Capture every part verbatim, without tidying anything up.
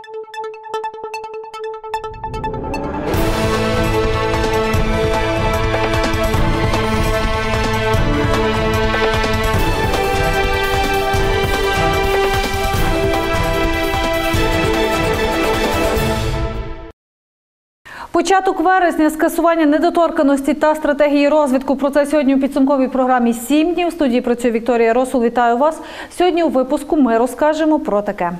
Початок вересня, скасування недоторканності та стратегії розвитку. Про це сьогодні у підсумковій програмі «Сім днів». У студії працює Вікторія Росул. Вітаю вас. Сьогодні у випуску ми розкажемо про таке.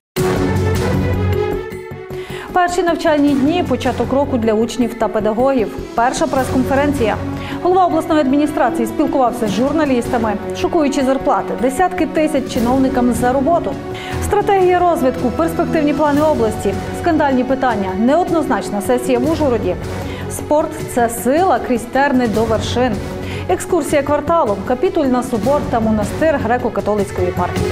Перші навчальні дні, початок року для учнів та педагогів. Перша прес-конференція. Голова обласної адміністрації спілкувався з журналістами. Шокуючі зарплати, десятки тисяч чиновникам за роботу. Стратегія розвитку, перспективні плани області, скандальні питання, неоднозначна сесія в Ужгороді. Спорт – це сила крізь терни до вершин. Екскурсія кварталом, Капітульна собор та монастир греко-католицької єпархії.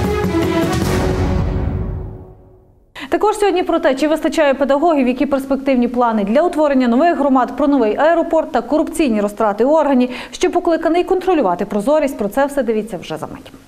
Також сьогодні про те, чи вистачає педагогів, які перспективні плани для утворення нових громад, про новий аеропорт та корупційні розтрати у органі, що покликаний контролювати прозорість. Про це все дивіться вже за мить.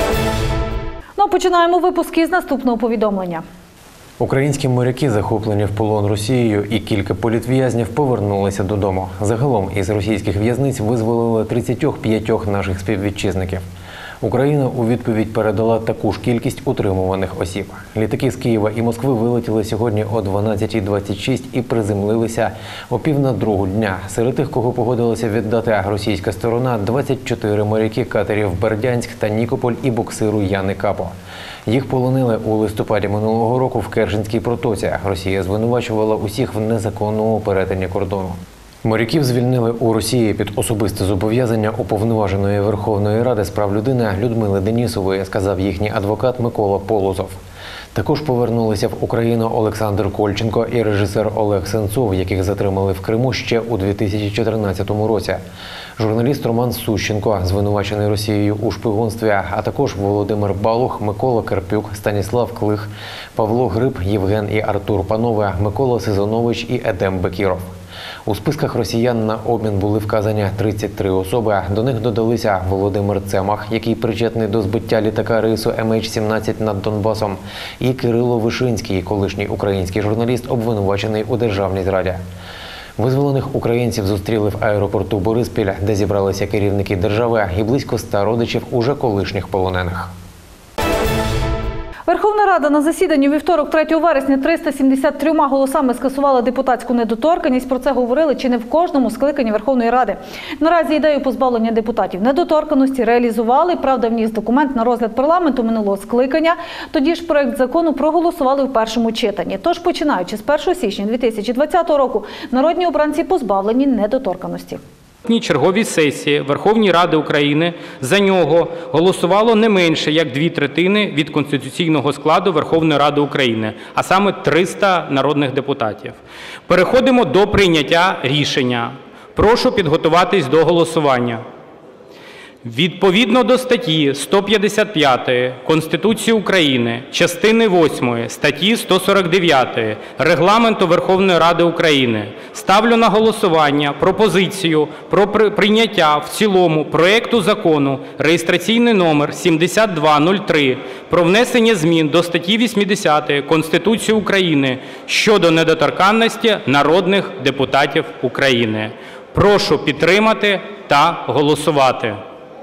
Ну, починаємо випуск із наступного повідомлення. Українські моряки, захоплені в полон Росією, і кілька політв'язнів повернулися додому. Загалом із російських в'язниць визволили тридцять п'ять наших співвітчизників. Україна у відповідь передала таку ж кількість утримуваних осіб. Літаки з Києва і Москви вилетіли сьогодні о дванадцятій двадцять шість і приземлилися о пів на другу дня. Серед тих, кого погодилася віддати російська сторона, двадцять чотири моряки катерів Бердянськ та Нікополь і буксиру Яни Капо. Їх полонили у листопаді минулого року в Керченській протоці. Росія звинувачувала усіх в незаконному перетині кордону. Моряків звільнили у Росії під особисте зобов'язання уповноваженої Верховної Ради з прав людини Людмили Денісової, сказав їхній адвокат Микола Полозов. Також повернулися в Україну Олександр Кольченко і режисер Олег Сенцов, яких затримали в Криму ще у дві тисячі чотирнадцятому році. Журналіст Роман Сущенко, звинувачений Росією у шпигунстві, а також Володимир Балух, Микола Карпюк, Станіслав Клих, Павло Гриб, Євген і Артур Панове, Микола Сизонович і Едем Бекіров. У списках росіян на обмін були вказані тридцять три особи. До них додалися Володимир Цемах, який причетний до збиття літака рейсу Ем Ейч сімнадцять над Донбасом, і Кирило Вишинський, колишній український журналіст, обвинувачений у державній зраді. Визволених українців зустріли в аеропорту Бориспіль, де зібралися керівники держави і близько ста родичів уже колишніх полонених. Верховна Рада на засіданні у вівторок, третього вересня, триста сімдесят трьома голосами скасувала депутатську недоторканність. Про це говорили чи не в кожному скликанні Верховної Ради. Наразі ідею позбавлення депутатів недоторканності реалізували. Правда, вніс документ на розгляд парламенту минулого скликання. Тоді ж проект закону проголосували в першому читанні. Тож, починаючи з першого січня дві тисячі двадцятого року, народні обранці позбавлені недоторканності. На черговій сесії Верховної Ради України за нього голосувало не менше, як дві третини від конституційного складу Верховної Ради України, а саме триста народних депутатів. Переходимо до прийняття рішення. Прошу підготуватись до голосування. Відповідно до статті сто п'ятдесят п'ятої Конституції України, частини восьмої, статті сто сорок дев'ятої Регламенту Верховної Ради України ставлю на голосування пропозицію про прийняття в цілому проекту закону реєстраційний номер сімдесят два нуль три про внесення змін до статті вісімдесятої Конституції України щодо недоторканності народних депутатів України. Прошу підтримати та голосувати.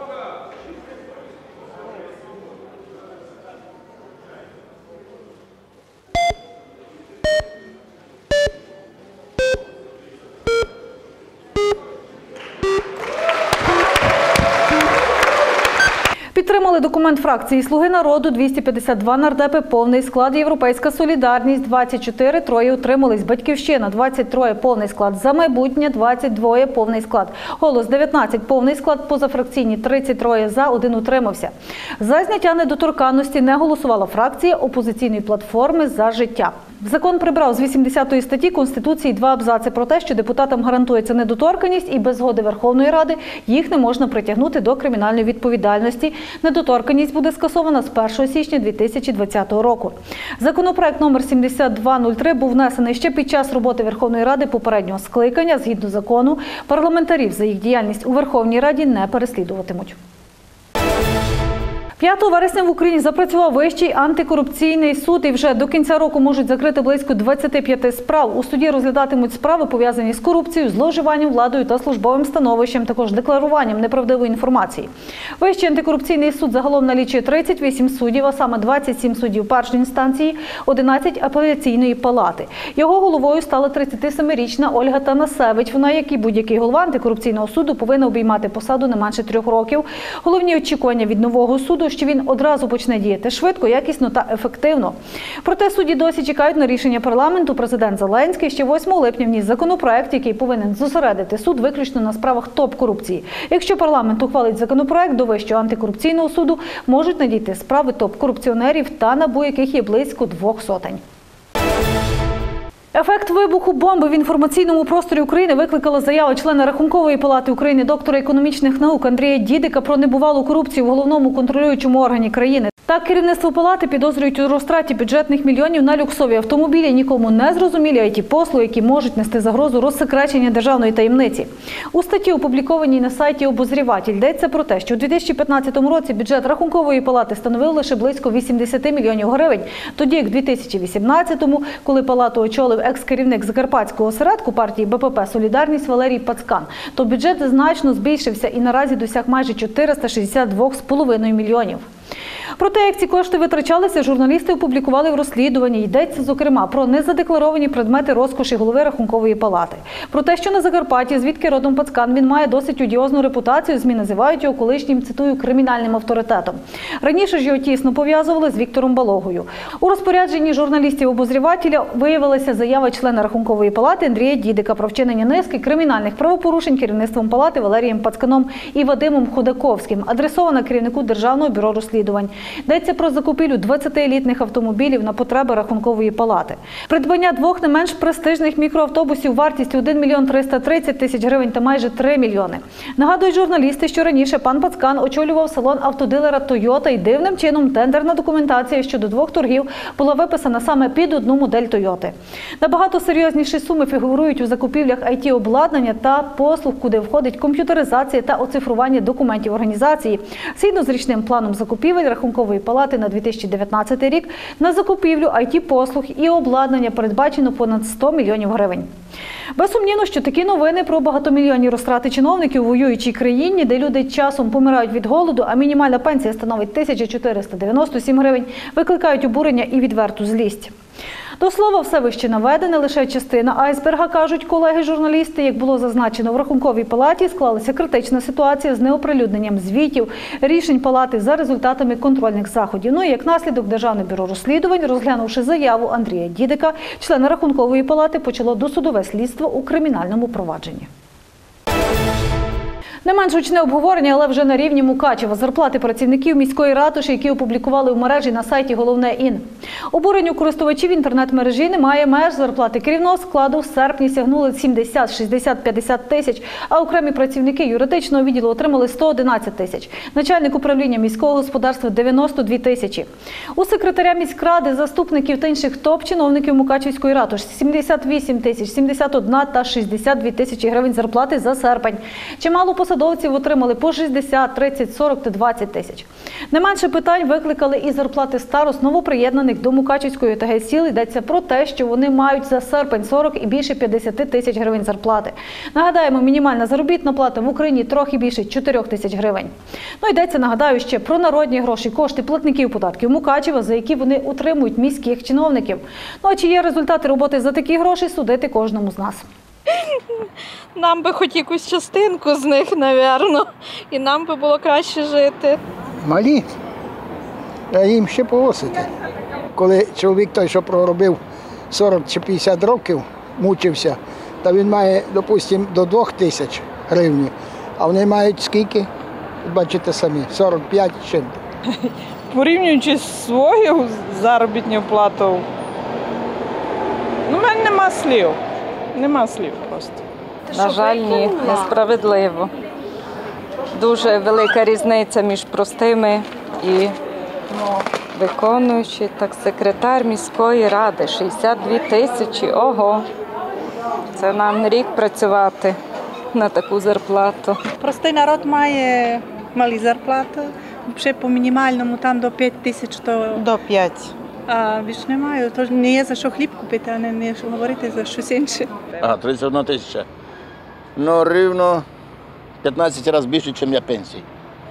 Підтримали документ фракції «Слуги народу» двісті п'ятдесят два нардепи, повний склад «Європейська солідарність» двадцять чотири, троє утримались, «Батьківщина» двадцять три, повний склад, «За майбутнє» двадцять два, повний склад, «Голос» дев'ятнадцять, повний склад, позафракційні тридцять три за, один утримався. За зняття недоторканності не голосувала фракція «Опозиційної платформи за життя». Закон прибрав з вісімдесятої статті Конституції два абзаци про те, що депутатам гарантується недоторканність і без згоди Верховної Ради їх не можна притягнути до кримінальної відповідальності. Недоторканність буде скасована з першого січня дві тисячі двадцятого року. Законопроект номер сімдесят два нуль три був внесений ще під час роботи Верховної Ради попереднього скликання. Згідно закону, парламентарів за їх діяльність у Верховній Раді не переслідуватимуть. п'ятого вересня в Україні запрацював Вищий антикорупційний суд і вже до кінця року можуть закрити близько двадцяти п'яти справ. У суді розглядатимуть справи, пов'язані з корупцією, зловживанням владою та службовим становищем, також декларуванням неправдивої інформації. Вищий антикорупційний суд загалом налічує тридцять вісім суддів, а саме двадцять сім суддів першої інстанції, одинадцять апеляційної палати. Його головою стала тридцятисемирічна Ольга Танасевич. Вона, як і будь-який голова антикорупційного суду, повинна обіймати посаду не менше трьох років. Головні очікування від нового суду, що він одразу почне діяти швидко, якісно та ефективно. Проте судді досі чекають на рішення парламенту. Президент Зеленський ще восьмого липня вніс законопроект, який повинен зосередити суд виключно на справах топ-корупції. Якщо парламент ухвалить законопроект, до Вищого антикорупційного суду можуть надійти справи топ-корупціонерів та НАБУ, яких є близько двох сотень. Ефект вибуху бомби в інформаційному просторі України викликала заява члена Рахункової палати України, доктора економічних наук Андрія Дідика про небувалу корупцію в головному контролюючому органі країни. Так, керівництво палати підозрюють у розтраті бюджетних мільйонів на люксові автомобілі, нікому не зрозумілі ай ті-послуги, які можуть нести загрозу розсекречення державної таємниці. У статті, опублікованій на сайті «Обозріватель», йдеться про те, що у дві тисячі п'ятнадцятому році бюджет Рахункової палати становив лише близько вісімдесят мільйонів гривень, тоді як у дві тисячі вісімнадцятому, коли палату очолив екс-керівник Закарпатського осередку партії Бе Пе Пе «Солідарність» Валерій Пацкан, то бюджет значно збільшився і наразі досяг майже чотириста шістдесят два з половиною мільйонів. Про те, як ці кошти витрачалися, журналісти опублікували в розслідуванні. Йдеться, зокрема, про незадекларовані предмети розкоші голови Рахункової палати. Про те, що на Закарпатті, звідки родом Пацкан, він має досить одіозну репутацію, ЗМІ називають його колишнім, цитую, кримінальним авторитетом. Раніше ж його тісно пов'язували з Віктором Балогою. У розпорядженні журналістів-обозрівателя виявилася заява члена Рахункової палати Андрія Дідика про вчинення низки кримінальних правопорушень керівництвом палати Валерієм Пацканом і Вадимом Ходаковським, адресована керівнику Державного бюро розслідувань. Йдеться про закупівлю двадцяти елітних автомобілів на потреби Рахункової палати. Придбання двох не менш престижних мікроавтобусів вартістю один мільйон триста тридцять тисяч гривень та майже три мільйони. Нагадують журналісти, що раніше пан Пацкан очолював салон автодилера «Тойота» і дивним чином тендерна документація щодо двох торгів була виписана саме під одну модель «Тойоти». Набагато серйозніші суми фігурують у закупівлях ай ті-обладнання та послуг, куди входить комп'ютеризація та оцифрування документів організації. Згідно з річним планом закупівель Рахункової палати на дві тисячі дев'ятнадцятий рік на закупівлю ай ті-послуг і обладнання передбачено понад сто мільйонів гривень. Безсумнівно, що такі новини про багатомільйонні розтрати чиновників у воюючій країні, де люди часом помирають від голоду, а мінімальна пенсія становить тисячу чотириста дев'яносто сім гривень, викликають обурення і відверту злість. До слова, все вище наведене, лише частина айсберга, кажуть колеги-журналісти. Як було зазначено, в Рахунковій палаті склалася критична ситуація з неоприлюдненням звітів, рішень палати за результатами контрольних заходів. Ну і як наслідок Державне бюро розслідувань, розглянувши заяву Андрія Дідика, члена Рахункової палати почало досудове слідство у кримінальному провадженні. Не менш гучне обговорення, але вже на рівні Мукачева. Зарплати працівників міської ратуші, які опублікували в мережі на сайті «Головне ін». Обуренню користувачів інтернет-мережі немає меж. Зарплати керівного складу в серпні сягнули сімдесят, шістдесят, п'ятдесят тисяч, а окремі працівники юридичного відділу отримали сто одинадцять тисяч. Начальник управління міського господарства – дев'яносто дві тисячі. У секретаря міськради, заступників та інших топ-чиновників Мукачевської ратуші – сімдесят вісім тисяч, сімдесят одна та шістдесят дві тисячі гривень зарплати за серпень. Чимало посадовців отримали по шістдесят, тридцять, сорок та двадцять тисяч. Не менше питань викликали і зарплати старост новоприєднаних до Мукачевської о те ге сіл. Йдеться про те, що вони мають за серпень сорок і більше п'ятдесят тисяч гривень зарплати. Нагадаємо, мінімальна заробітна плата в Україні трохи більше чотирьох тисяч гривень. Ну, йдеться, нагадаю, ще про народні гроші, кошти платників податків Мукачева, за які вони утримують міських чиновників. Ну, а чи є результати роботи за такі гроші, судити кожному з нас. Нам би хоч якусь частинку з них, напевно, і нам би було краще жити. Малі, а їм ще повосити. Коли чоловік той, що проробив сорок чи п'ятдесят років, мучився, то він має, допустимо, до двох тисяч гривень, а вони мають скільки? Бачите самі, сорок п'ять чим. Порівнюючи з свою заробітну плату, ну, в мене нема слів. Нема слів просто. На жаль, ні, несправедливо. Дуже велика різниця між простими і виконуючи. Так, секретар міської ради, шістдесят дві тисячі, ого. Це нам рік працювати на таку зарплату. Простий народ має малі зарплати, Ще по мінімальному там до п'ять тисяч, то До п'ять. а, більш немає. Тож не є за що хліб купити, а не, не говорити за щось інше. А, тридцять одна тисяча. Ну, рівно п'ятнадцять разів більше, ніж я пенсії.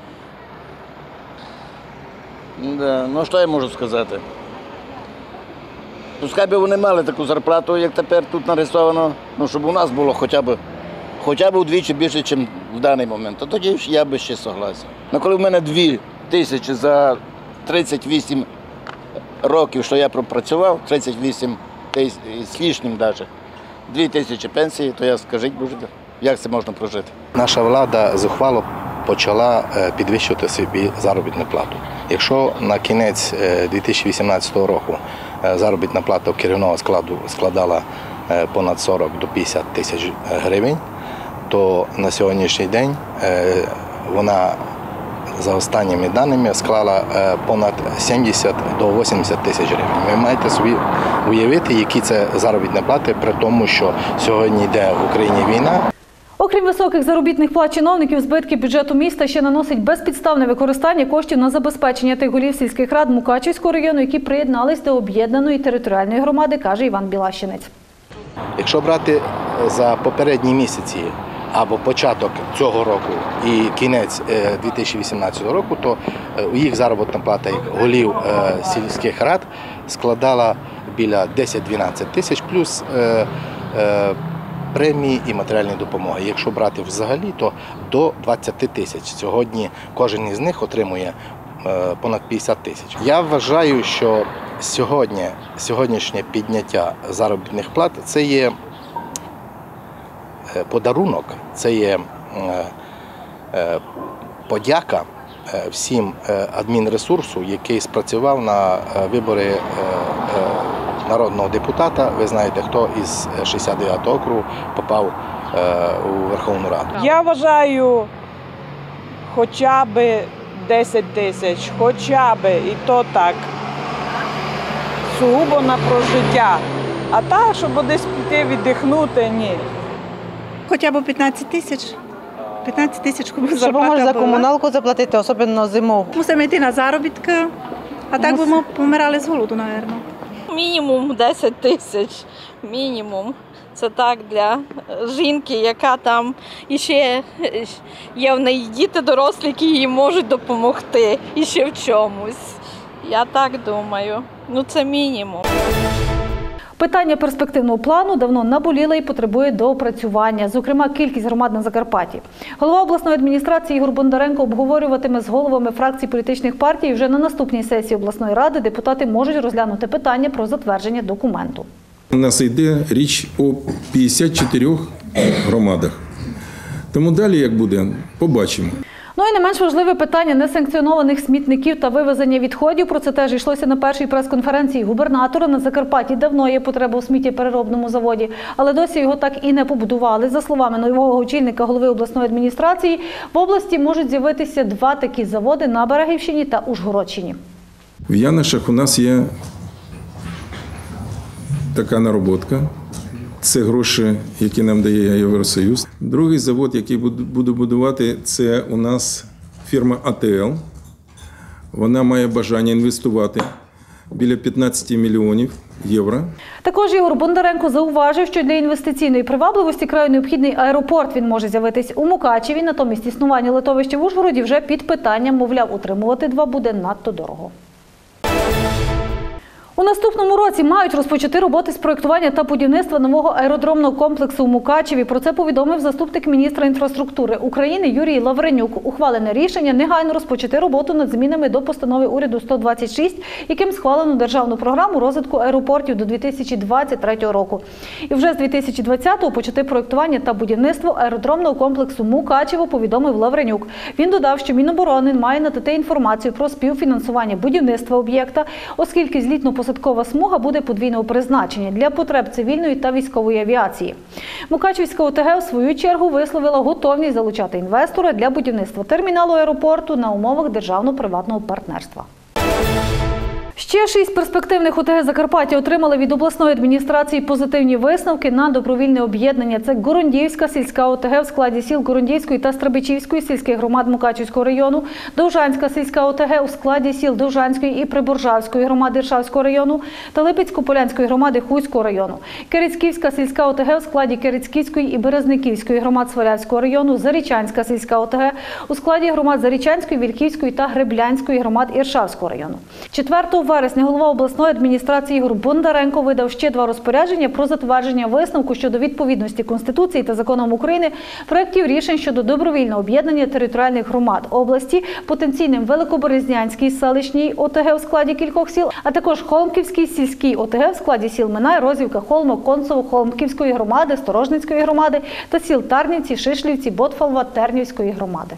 Да. Ну, що я можу сказати? Пускай би вони мали таку зарплату, як тепер тут нарисовано, ну, щоб у нас було хоча б, хоча б удвічі більше, ніж в даний момент. То тоді ж я би ще согласен. Ну, коли в мене дві тисячі за тридцять вісім років, що я пропрацював, тридцять вісім тисяч, з лишнім навіть, дві тисячі пенсії, то я скажіть, боже, як це можна прожити? Наша влада зухвало почала підвищувати собі заробітну плату. Якщо на кінець дві тисячі вісімнадцятого року заробітна плата керівного складу складала понад сорок до п'ятдесят тисяч гривень, то на сьогоднішній день вона за останніми даними склала понад сімдесят до вісімдесят тисяч гривень. Ви маєте собі уявити, які це заробітні плати, при тому, що сьогодні йде в Україні війна. Окрім високих заробітних плат чиновників, збитки бюджету міста ще наносить безпідставне використання коштів на забезпечення тих голів сільських рад Мукачівського району, які приєднались до об'єднаної територіальної громади, каже Іван Білащинець. Якщо брати за попередні місяці або початок цього року і кінець дві тисячі вісімнадцятого року, то у їх заробітна плата як голів сільських рад складала біля десять-дванадцять тисяч плюс премії і матеріальні допомоги. Якщо брати взагалі, то до двадцять тисяч. Сьогодні кожен із них отримує понад п'ятдесят тисяч. Я вважаю, що сьогодні, сьогоднішнє підняття заробітних плат – це є подарунок, це є подяка всім адмінресурсу, який спрацював на вибори народного депутата. Ви знаєте, хто із шістдесят дев'ятого округу попав у Верховну Раду. Я вважаю, хоча б десять тисяч, хоча б, і то так, сугубо на прожиття. А так, щоб десь піти віддихнути, ні. Хоча б п'ятнадцять тисяч. п'ятнадцять тисяч, щоб Щоб зарплата можна за була. комуналку заплатити, особливо зимою. Мусимо йти на заробітки, а так би ми помирали з голоду, мабуть. Мінімум десять тисяч. Мінімум. Це так для жінки, яка там іще є в неї діти дорослі, які їй можуть допомогти іще в чомусь. Я так думаю. Ну це мінімум. Питання перспективного плану давно наболіле і потребує доопрацювання, зокрема кількість громад на Закарпатті. Голова обласної адміністрації Ігор Бондаренко обговорюватиме з головами фракцій політичних партій. Вже на наступній сесії обласної ради депутати можуть розглянути питання про затвердження документу. У нас йде річ о п'ятдесят чотирьох громадах. Тому далі, як буде, побачимо. Ну і не менш важливе питання несанкціонованих смітників та вивезення відходів. Про це теж йшлося на першій прес-конференції губернатора. На Закарпатті давно є потреба у сміттєпереробному заводі, але досі його так і не побудували. За словами нового очільника голови обласної адміністрації, в області можуть з'явитися два такі заводи на Берегівщині та Ужгородщині. В Янишах у нас є така нароботка. Це гроші, які нам дає Євросоюз. Другий завод, який буду будувати, це у нас фірма А Т Л. Вона має бажання інвестувати біля п'ятнадцять мільйонів євро. Також Ігор Бондаренко зауважив, що для інвестиційної привабливості краю необхідний аеропорт. Він може з'явитись у Мукачеві, натомість існування литовища в Ужгороді вже під питанням, мовляв, утримувати два буде надто дорого. У наступному році мають розпочати роботи з проєктування та будівництва нового аеродромного комплексу у Мукачеві. Про це повідомив заступник міністра інфраструктури України Юрій Лавренюк. Ухвалене рішення негайно розпочати роботу над змінами до постанови уряду сто двадцять шість, яким схвалено державну програму розвитку аеропортів до дві тисячі двадцять третього року. І вже з дві тисячі двадцятого почати проєктування та будівництво аеродромного комплексу Мукачево, повідомив Лавренюк. Він додав, що Міноборони має надати інформацію про співфінансування будівництва об'єкта, оскільки злітно-посадковий посадкова смуга буде подвійного призначення для потреб цивільної та військової авіації. Мукачівська О Те Ге, в свою чергу, висловила готовність залучати інвестора для будівництва терміналу аеропорту на умовах державно-приватного партнерства. Ще шість перспективних ОТГ Закарпаття отримали від обласної адміністрації позитивні висновки на добровільне об'єднання. Це Горундіївська сільська ОТГ в складі сіл Горундіївської та Страбичівської сільських громад Мукачівського району, Довжанська сільська ОТГ у складі сіл Довжанської і Приборжавської громади Іршавського району та Липецько-Полянської громади Хуського району, Кирицьківська сільська ОТГ у складі Кирицьківської і Березниківської громад Свалявського району, Зарічанська сільська ОТГ у складі громад Зарічанської, Вільківської та Греблянської громад Іршавського району. четвертого вересня голова обласної адміністрації Ігор Бондаренко видав ще два розпорядження про затвердження висновку щодо відповідності Конституції та законам України проєктів рішень щодо добровільного об'єднання територіальних громад області, потенційним Великоберезнянській селищній ОТГ у складі кількох сіл, а також Холмківській сільській ОТГ в складі сіл Минай, Розівка, Холмо, Концево, Холмківської громади, Сторожницької громади та сіл Тарнівці, Шишлівці, Ботфалва, Тернівської громади.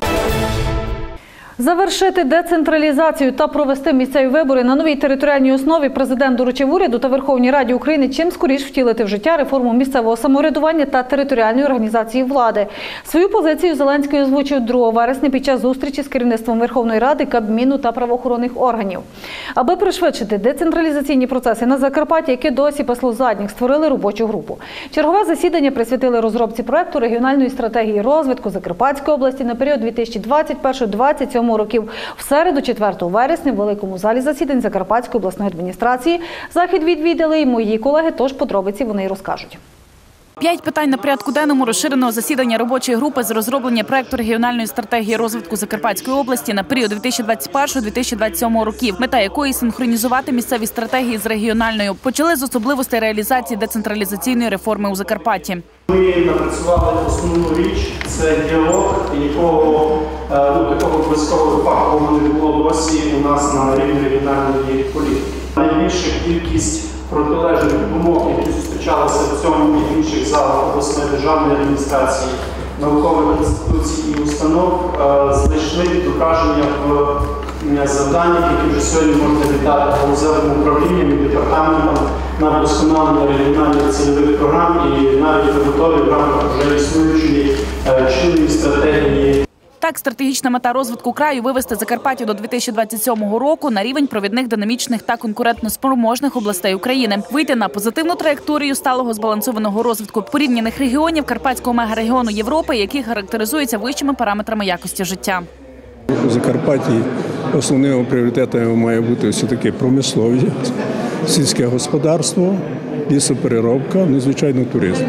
Завершити децентралізацію та провести місцеві вибори на новій територіальній основі президент доручив уряду та Верховній Раді України чим скоріш втілити в життя реформу місцевого самоврядування та територіальної організації влади. Свою позицію Зеленський озвучив другого вересня під час зустрічі з керівництвом Верховної Ради, Кабміну та правоохоронних органів. Аби пришвидшити децентралізаційні процеси на Закарпатті, яке досі пасло задніх, створили робочу групу. Чергове засідання присвятили розробці проекту регіональної стратегії розвитку Закарпатської області на період дві тисячі двадцять перший - дві тисячі двадцять сьомий років. В середу, четвертого вересня, в великому залі засідань Закарпатської обласної адміністрації захід відвідали і мої колеги, тож подробиці вони й розкажуть. П'ять питань на порядку денному розширеного засідання робочої групи з розроблення проекту регіональної стратегії розвитку Закарпатської області на період дві тисячі двадцять перший - дві тисячі двадцять сьомий років, мета якої – синхронізувати місцеві стратегії з регіональною. Почали з особливостей реалізації децентралізаційної реформи у Закарпатті. Ми напрацювали основну річ – це діалог, якого ну, такого близького фахового не було досі у нас на рівні регіональної політики. Найбільша кількість протилежних думок, які зустрічалися в цьому і в інших залах обласної державної адміністрації, наукових інституцій і установ, знайшли відображення в завданнях, які вже сьогодні можна віддати галузевим управлінням і департаментам на вдосконалення регіональних цільових програм і навіть готові в рамках вже існуючої чинної стратегії. Так, стратегічна мета розвитку краю – вивести Закарпаття до дві тисячі двадцять сьомого року на рівень провідних, динамічних та конкурентноспроможних областей України. Вийти на позитивну траєкторію сталого збалансованого розвитку порівняних регіонів Карпатського мегарегіону Європи, які характеризуються вищими параметрами якості життя. У Закарпатті основними пріоритетами має бути все-таки промисловість, сільське господарство, лісопереробка, ну, звичайно, туризм.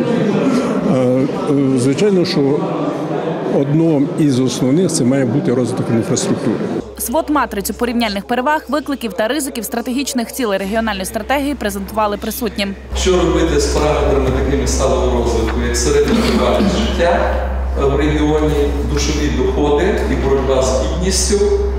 Звичайно, що одним із основних це має бути розвиток інфраструктури. Свод-матрицю порівняльних переваг, викликів та ризиків стратегічних цілей регіональної стратегії презентували присутнім. Що робити з параметрами такими сталого розвитку, як середня тривалість життя в регіоні, душові доходи і боротьба з бідністю,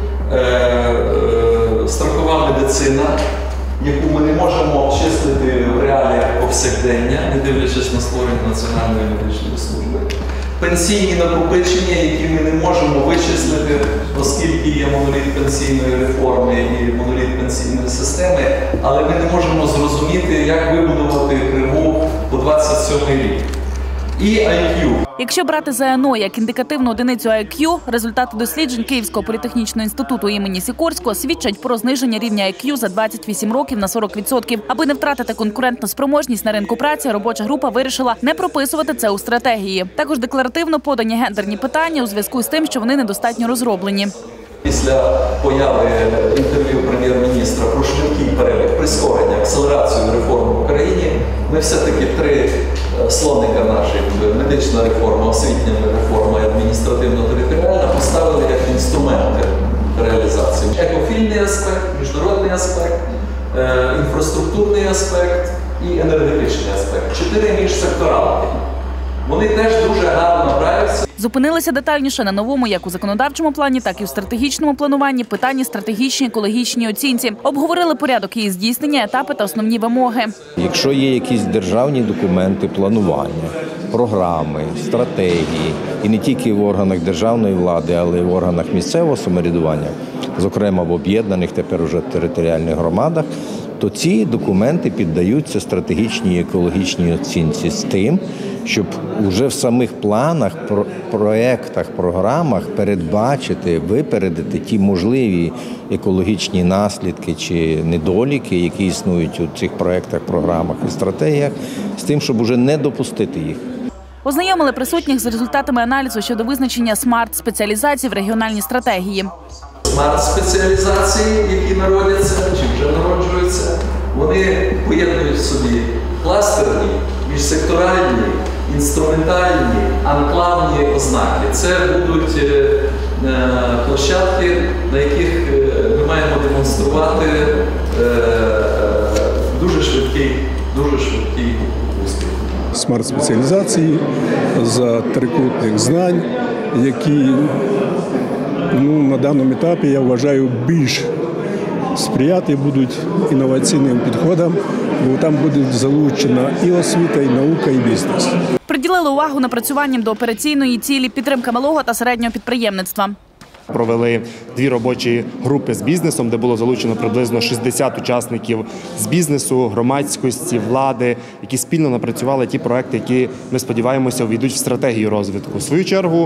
страхова медицина, яку ми не можемо обчислити в реаліях повсякдення, не дивлячись на створення Національної медичної служби. Пенсійні накопичення, які ми не можемо вичислити, оскільки є моноліт пенсійної реформи і моноліт пенсійної системи, але ми не можемо зрозуміти, як вибудувати криву по двадцять сьомий рік. І ай к'ю. Якщо брати ЗНО як індикативну одиницю ай к'ю, результати досліджень Київського політехнічного інституту імені Сікорського свідчать про зниження рівня ай к'ю за двадцять вісім років на сорок відсотків. Аби не втратити конкурентну спроможність на ринку праці, робоча група вирішила не прописувати це у стратегії. Також декларативно подані гендерні питання у зв'язку з тим, що вони недостатньо розроблені. Після появи інтерв'ю прем'єр-міністра про швидкий перебіг, прискорення, акселерацію реформ в Україні, ми все-таки три слоника наших – медична реформа, освітня реформа і адміністративно-територіальна – поставили як інструменти реалізації. Екофільний аспект, міжнародний аспект, інфраструктурний аспект і енергетичний аспект. Чотири міжсекторальні. Вони теж дуже гарно граються. Зупинилися детальніше на новому як у законодавчому плані, так і у стратегічному плануванні питанні стратегічній екологічній оцінці. Обговорили порядок її здійснення, етапи та основні вимоги. Якщо є якісь державні документи планування, програми, стратегії, і не тільки в органах державної влади, але й в органах місцевого самоврядування, зокрема в об'єднаних тепер уже територіальних громадах, то ці документи піддаються стратегічній екологічній оцінці з тим, щоб уже в самих планах, проєктах, програмах передбачити, випередити ті можливі екологічні наслідки чи недоліки, які існують у цих проєктах, програмах і стратегіях, з тим, щоб уже не допустити їх. Ознайомили присутніх з результатами аналізу щодо визначення смарт-спеціалізацій в регіональній стратегії. Смарт-спеціалізації, які народяться чи вже народжуються, вони поєднують в собі кластерні, міжсекторальні, інструментальні, анклавні ознаки. Це будуть площадки, на яких ми маємо демонструвати дуже швидкий, дуже швидкий успіх. Смарт-спеціалізації за трикутних знань, які ну, на даному етапі, я вважаю, більш сприяти будуть інноваційним підходам, бо там буде залучена і освіта, і наука, і бізнес. Приділили увагу напрацюванням до операційної цілі підтримка малого та середнього підприємництва. Провели дві робочі групи з бізнесом, де було залучено приблизно шістдесят учасників з бізнесу, громадськості, влади, які спільно напрацювали ті проекти, які, ми сподіваємося, увійдуть в стратегію розвитку. В свою чергу,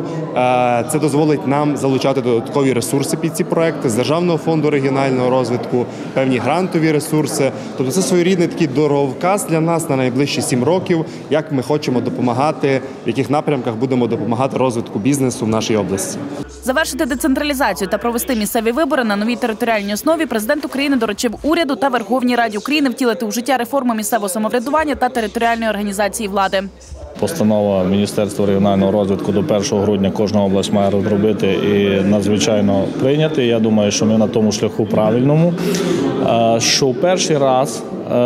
це дозволить нам залучати додаткові ресурси під ці проекти з Державного фонду регіонального розвитку, певні грантові ресурси. Тобто це своєрідний такий дороговказ для нас на найближчі сім років, як ми хочемо допомагати, в яких напрямках будемо допомагати розвитку бізнесу в нашій області. Завершити децентралізацію та провести місцеві вибори на новій територіальній основі президент України доручив уряду та Верховній Раді України втілити у життя реформи місцевого самоврядування та територіальної організації влади. Постанова Міністерства регіонального розвитку до першого грудня кожна область має розробити і надзвичайно прийняти. Я думаю, що ми на тому шляху правильному. Що в перший раз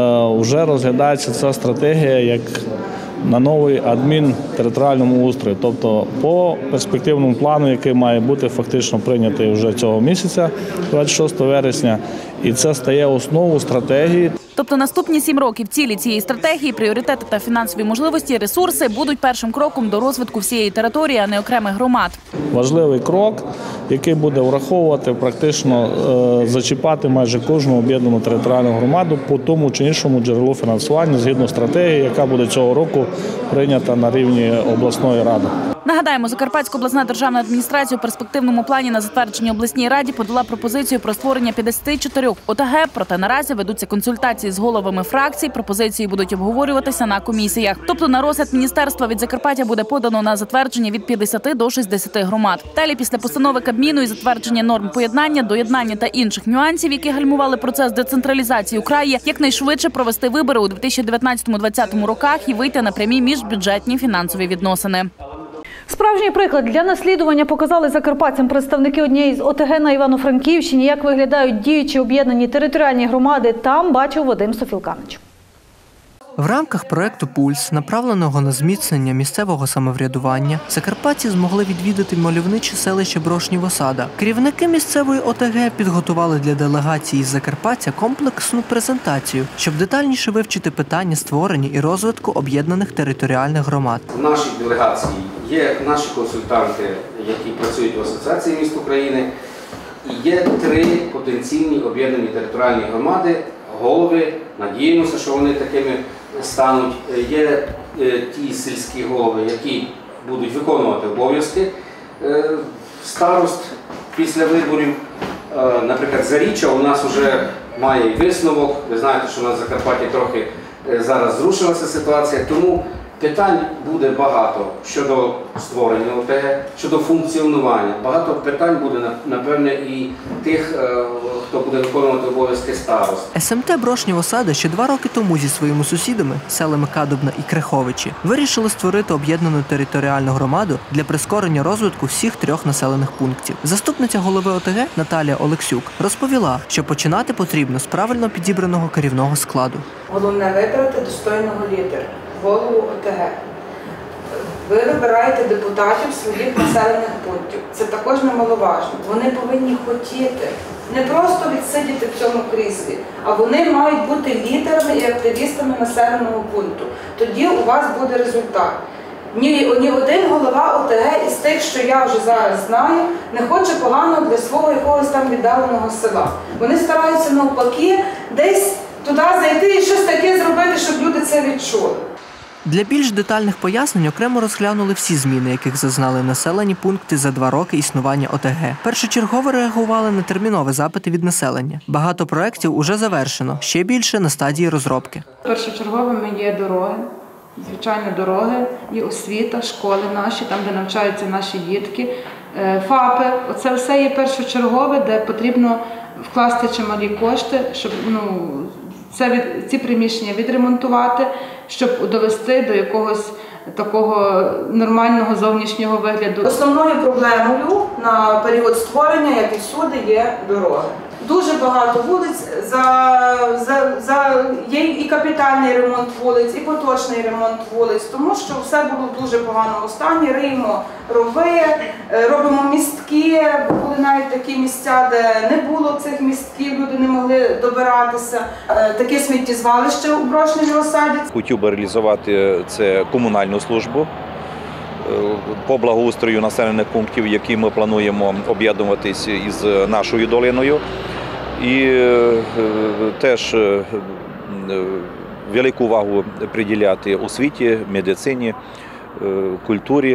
вже розглядається ця стратегія як на новий адмінтериторіальному устрої, тобто по перспективному плану, який має бути фактично прийнятий вже цього місяця, двадцять шостого вересня, і це стає основою стратегії. Тобто наступні сім років цілі цієї стратегії, пріоритети та фінансові можливості, ресурси будуть першим кроком до розвитку всієї території, а не окремих громад. Важливий крок, який буде враховувати, практично зачіпати майже кожну об'єднану територіальну громаду по тому чи іншому джерелу фінансування згідно стратегії, яка буде цього року прийнята на рівні обласної ради. Нагадаємо, Закарпатська обласна державна адміністрація у перспективному плані на затвердження обласній раді подала пропозицію про створення п'ятдесят чотири ОТГ, проте наразі ведуться консультації з головами фракцій, пропозиції будуть обговорюватися на комісіях. Тобто на розгляд міністерства від Закарпаття буде подано на затвердження від п'ятдесяти до шістдесяти громад. Далі після постанови Кабміну і затвердження норм поєднання, доєднання та інших нюансів, які гальмували процес децентралізації у краї, якнайшвидше провести вибори у дві тисячі дев'ятнадцятому - двадцятому роках і вийти на прямі міжбюджетні фінансові відносини. Справжній приклад для наслідування показали закарпатцям представники однієї з ОТГ на Івано-Франківщині. Як виглядають діючі об'єднані територіальні громади, там бачив Вадим Софілканич. В рамках проекту «Пульс», направленого на зміцнення місцевого самоврядування, закарпатці змогли відвідати мальовниче селище Брошнєва Сада. Керівники місцевої ОТГ підготували для делегації з Закарпаття комплексну презентацію, щоб детальніше вивчити питання створення і розвитку об'єднаних територіальних громад. В нашій делегації є наші консультанти, які працюють в Асоціації міст України, і є три потенційні об'єднані територіальні громади, голови, надіємося, що вони такими стануть. Є ті сільські голови, які будуть виконувати обов'язки старост після виборів. Наприклад, Заріччя у нас вже має висновок. Ви знаєте, що у нас в Закарпатті трохи зараз зрушилася ситуація, тому питань буде багато щодо створення ОТГ, щодо функціонування. Багато питань буде, напевне, і тих, хто буде виконувати обов'язки старост. СМТ Брошнєва Сада ще два роки тому зі своїми сусідами, селами Кадубна і Криховичі, вирішили створити об'єднану територіальну громаду для прискорення розвитку всіх трьох населених пунктів. Заступниця голови ОТГ Наталія Олексюк розповіла, що починати потрібно з правильно підібраного керівного складу. Головне – вибрати достойного лідера. Голову ОТГ. Ви вибираєте депутатів своїх населених пунктів. Це також немаловажно. Вони повинні хотіти не просто відсидіти в цьому кріслі, а вони мають бути лідерами і активістами населеного пункту. Тоді у вас буде результат. Ні, ні один голова ОТГ із тих, що я вже зараз знаю, не хоче погано для свого якогось там віддаленого села. Вони стараються навпаки десь туди зайти і щось таке зробити, щоб люди це відчули. Для більш детальних пояснень окремо розглянули всі зміни, яких зазнали населені пункти за два роки існування ОТГ. Першочергово реагували на термінові запити від населення. Багато проєктів уже завершено, ще більше на стадії розробки. Першочерговими є дороги, звичайно дороги, і освіта, школи наші, там де навчаються наші дітки, ФАПи. Оце все є першочергове, де потрібно вкласти чималі кошти, щоб ну, це від, ці приміщення відремонтувати, щоб довести до якогось такого нормального зовнішнього вигляду. Основною проблемою на період створення, як і всюди, є дороги. Дуже багато вулиць, за, за, за, є і капітальний ремонт вулиць, і поточний ремонт вулиць, тому що все було в дуже поганому стані. Риємо рови, робимо містки, були навіть такі місця, де не було цих містків, люди не могли добиратися. Таке сміттєзвалище у Брошневій осаді. Хотів би реалізувати це комунальну службу по благоустрою населених пунктів, які ми плануємо об'єднуватися із нашою долиною. І теж велику увагу приділяти освіті, медицині, культурі,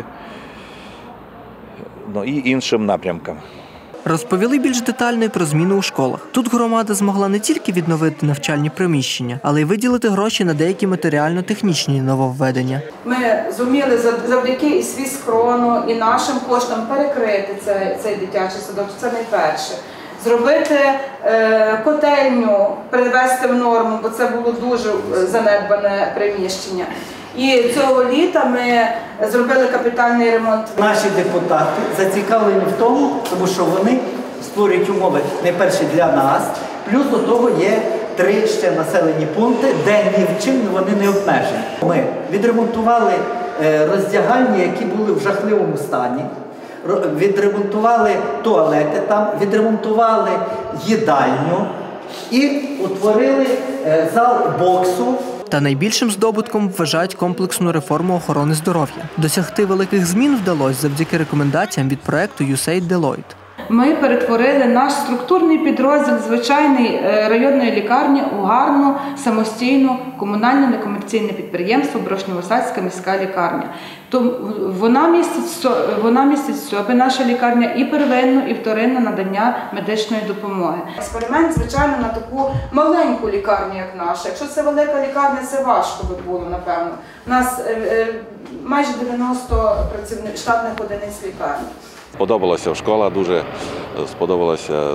ну, і іншим напрямкам. Розповіли більш детально і про зміни у школах. Тут громада змогла не тільки відновити навчальні приміщення, але й виділити гроші на деякі матеріально-технічні нововведення. Ми зуміли завдяки і свіскрону, і нашим коштам перекрити цей, цей дитячий садок, це найперше. Зробити е, котельню, привести в норму, бо це було дуже занедбане приміщення. І цього літа ми зробили капітальний ремонт. Наші депутати зацікавлені в тому, тому що вони створюють умови найперше для нас, плюс до того є три ще населені пункти, де ні в чим вони не обмежені. Ми відремонтували роздягальні, які були в жахливому стані, відремонтували туалети там, відремонтували їдальню і утворили зал боксу. Та найбільшим здобутком вважають комплексну реформу охорони здоров'я. Досягти великих змін вдалося завдяки рекомендаціям від проєкту ю ес ей ай Deloitte. Ми перетворили наш структурний підрозділ звичайної районної лікарні у гарну, самостійну, комунальне некомерційне підприємство Брошнево-Садська міська лікарня. То вона містить, вона містить в собі, наша лікарня, і первинну, і вторинне надання медичної допомоги. Експеримент, звичайно, на таку маленьку лікарню, як наша. Якщо це велика лікарня, це важко би було, напевно. У нас майже дев'яносто працівників штатних одиниць лікарні. Сподобалася школа, дуже сподобалася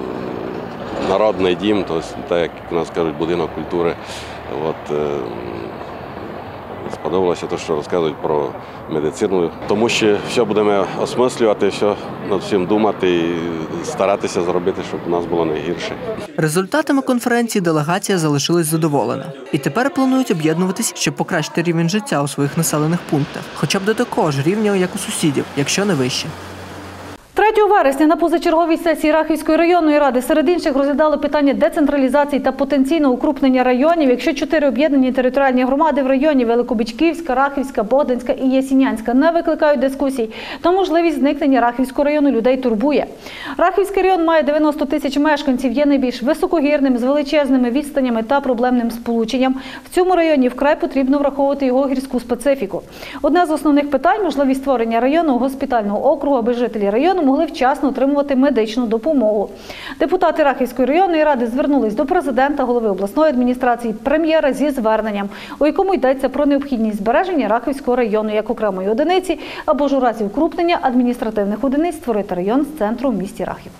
народний дім, тобто, так як у нас кажуть, будинок культури. От, сподобалося те, що розказують про медицину, тому що все будемо осмислювати, все над всім думати і старатися зробити, щоб у нас було не гірше. Результатами конференції делегація залишилась задоволена. І тепер планують об'єднуватись, щоб покращити рівень життя у своїх населених пунктах. Хоча б до такого ж рівня, як у сусідів, якщо не вище. третього вересня на позачерговій сесії Рахівської районної ради серед інших розглядали питання децентралізації та потенційного укрупнення районів, якщо чотири об'єднані територіальні громади в районі Великобичківська, Рахівська, Богданська і Ясінянська не викликають дискусій, то можливість зникнення Рахівського району людей турбує. Рахівський район має дев'яносто тисяч мешканців, є найбільш високогірним, з величезними відстанями та проблемним сполученням. В цьому районі вкрай потрібно враховувати його гірську специфіку. Одне з основних питань – можливість створення районного госпітального округу, аби жителі району могли вчасно отримувати медичну допомогу. Депутати Рахівської районної ради звернулись до президента, голови обласної адміністрації, прем'єра зі зверненням, у якому йдеться про необхідність збереження Рахівського району як окремої одиниці або ж у разі укрупнення адміністративних одиниць створити район з центру в місті Рахів.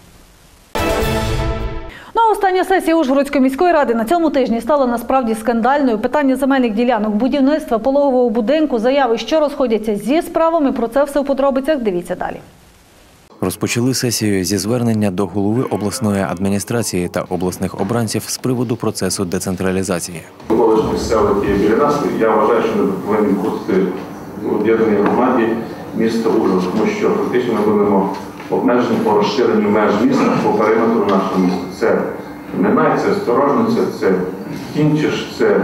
Ну а остання сесія Ужгородської міської ради на цьому тижні стала насправді скандальною. Питання земельних ділянок, будівництва, пологового будинку, заяви, що розходяться зі справами. Про це все в подробицях дивіться далі. Розпочали сесію зі звернення до голови обласної адміністрації та обласних обранців з приводу процесу децентралізації. Колишні села, які біля нас, я вважаю, що ми повинні бути в об'єднаній громаді міста Ужгород, тому що фактично ми будемо обмежені по розширенню меж міста по периметру нашого міста. Це Минай, це Сторожниця, це Кінчиш, це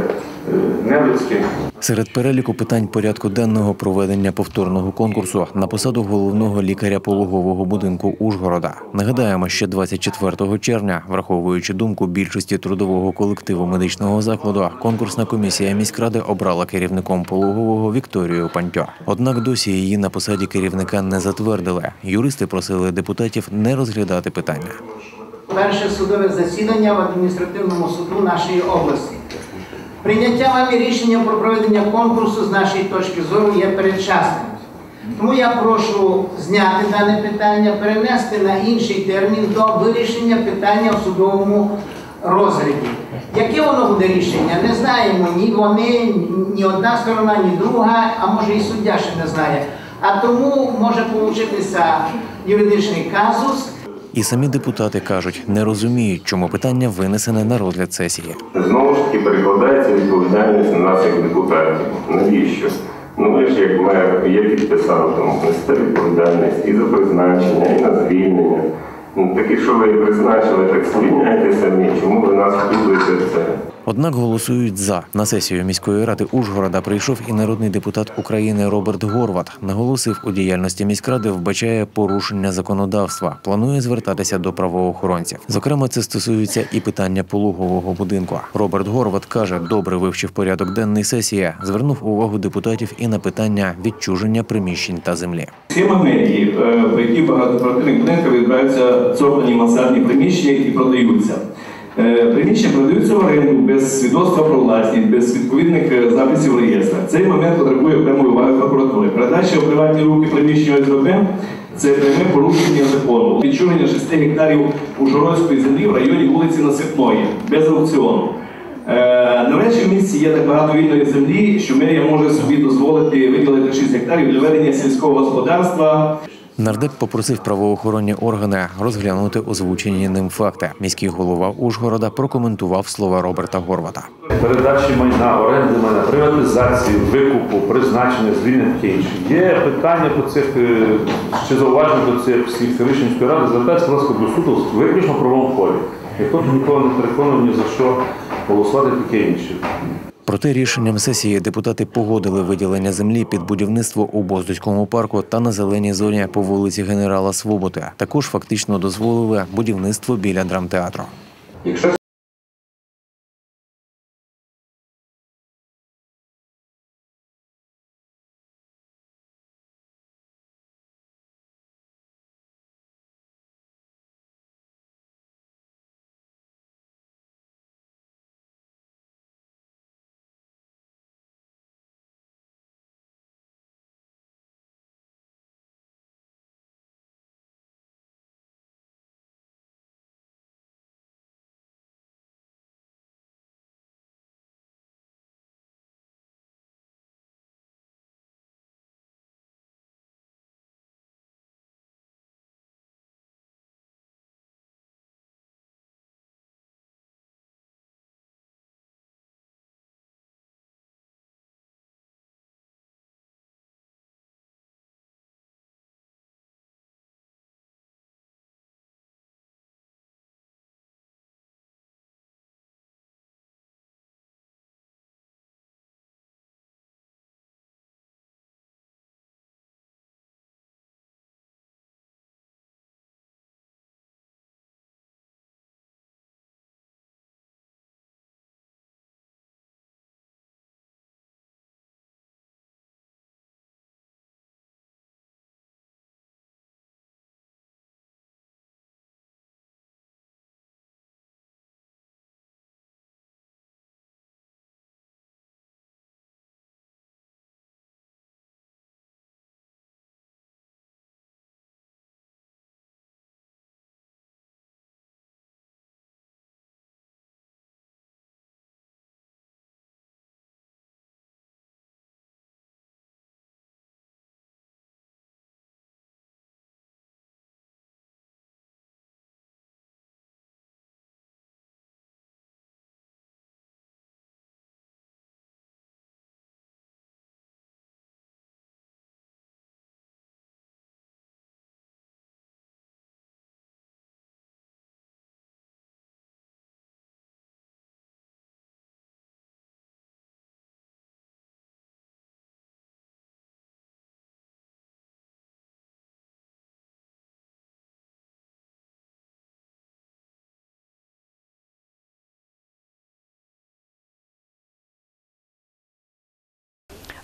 нелюдське. Серед переліку питань порядку денного проведення повторного конкурсу на посаду головного лікаря пологового будинку Ужгорода. Нагадаємо, ще двадцять четвертого червня, враховуючи думку більшості трудового колективу медичного закладу, конкурсна комісія міськради обрала керівником пологового Вікторію Пантьо. Однак досі її на посаді керівника не затвердили. Юристи просили депутатів не розглядати питання. Перше судове засідання в адміністративному суду нашої області. Прийняття вами рішення про проведення конкурсу з нашої точки зору є передчасним. Тому я прошу зняти дане питання, перенести на інший термін до вирішення питання в судовому розгляді. Яке воно буде рішення, не знаємо ні вони, ні одна сторона, ні друга, а може і суддя ще не знає. А тому може получитися юридичний казус. І самі депутати кажуть, не розуміють, чому питання винесене на розгляд сесії. Знову ж таки перекладається відповідальність на нас як депутатів. Навіщо? Ну ви ж як мер є підписантом, несете відповідальність і за призначення, і на звільнення. Ну, так і що ви призначили, так звільняйте самі. Чому ви нас впитуєте в це? Однак голосують «за». На сесію міської ради Ужгорода прийшов і народний депутат України Роберт Горват. Наголосив, у діяльності міськради вбачає порушення законодавства. Планує звертатися до правоохоронців. Зокрема, це стосується і питання пологового будинку. Роберт Горват каже, добре вивчив порядок денний сесії, звернув увагу депутатів і на питання відчуження приміщень та землі. Схема медії, по якій багатоквартирних будинках відбираються цокольні мансардні приміщення і продаються. Приміщення продаються в оренду без свідоцтва про власність, без відповідних записів в реєстрах. Цей момент потребує окремої уваги прокуратури. Передача у приватні руки приміщення ОСББ – це пряме порушення закону. Відчуження шести гектарів ужгородської землі в районі вулиці Насипної, без аукціону. Навряд чи в місті є так багато вільної землі, що мерія може собі дозволити виділити шість гектарів для ведення сільського господарства. Нардеп попросив правоохоронні органи розглянути озвучені ним факти. Міський голова Ужгорода прокоментував слова Роберта Горвата. Передачі майна, оренди майна, приватизації, викупу, призначення, звільнення та інше. Є питання по цих, чи зауваження до цих всіх рішень міської ради, звертайтеся, будь ласка, до суду виключно в правовому полі. Ніхто нікого не переконав ні за що голосувати таке інше. Проте рішенням сесії депутати погодили виділення землі під будівництво у Боздуському парку та на зеленій зоні по вулиці Генерала Свободи. Також фактично дозволили будівництво біля драмтеатру. Якщо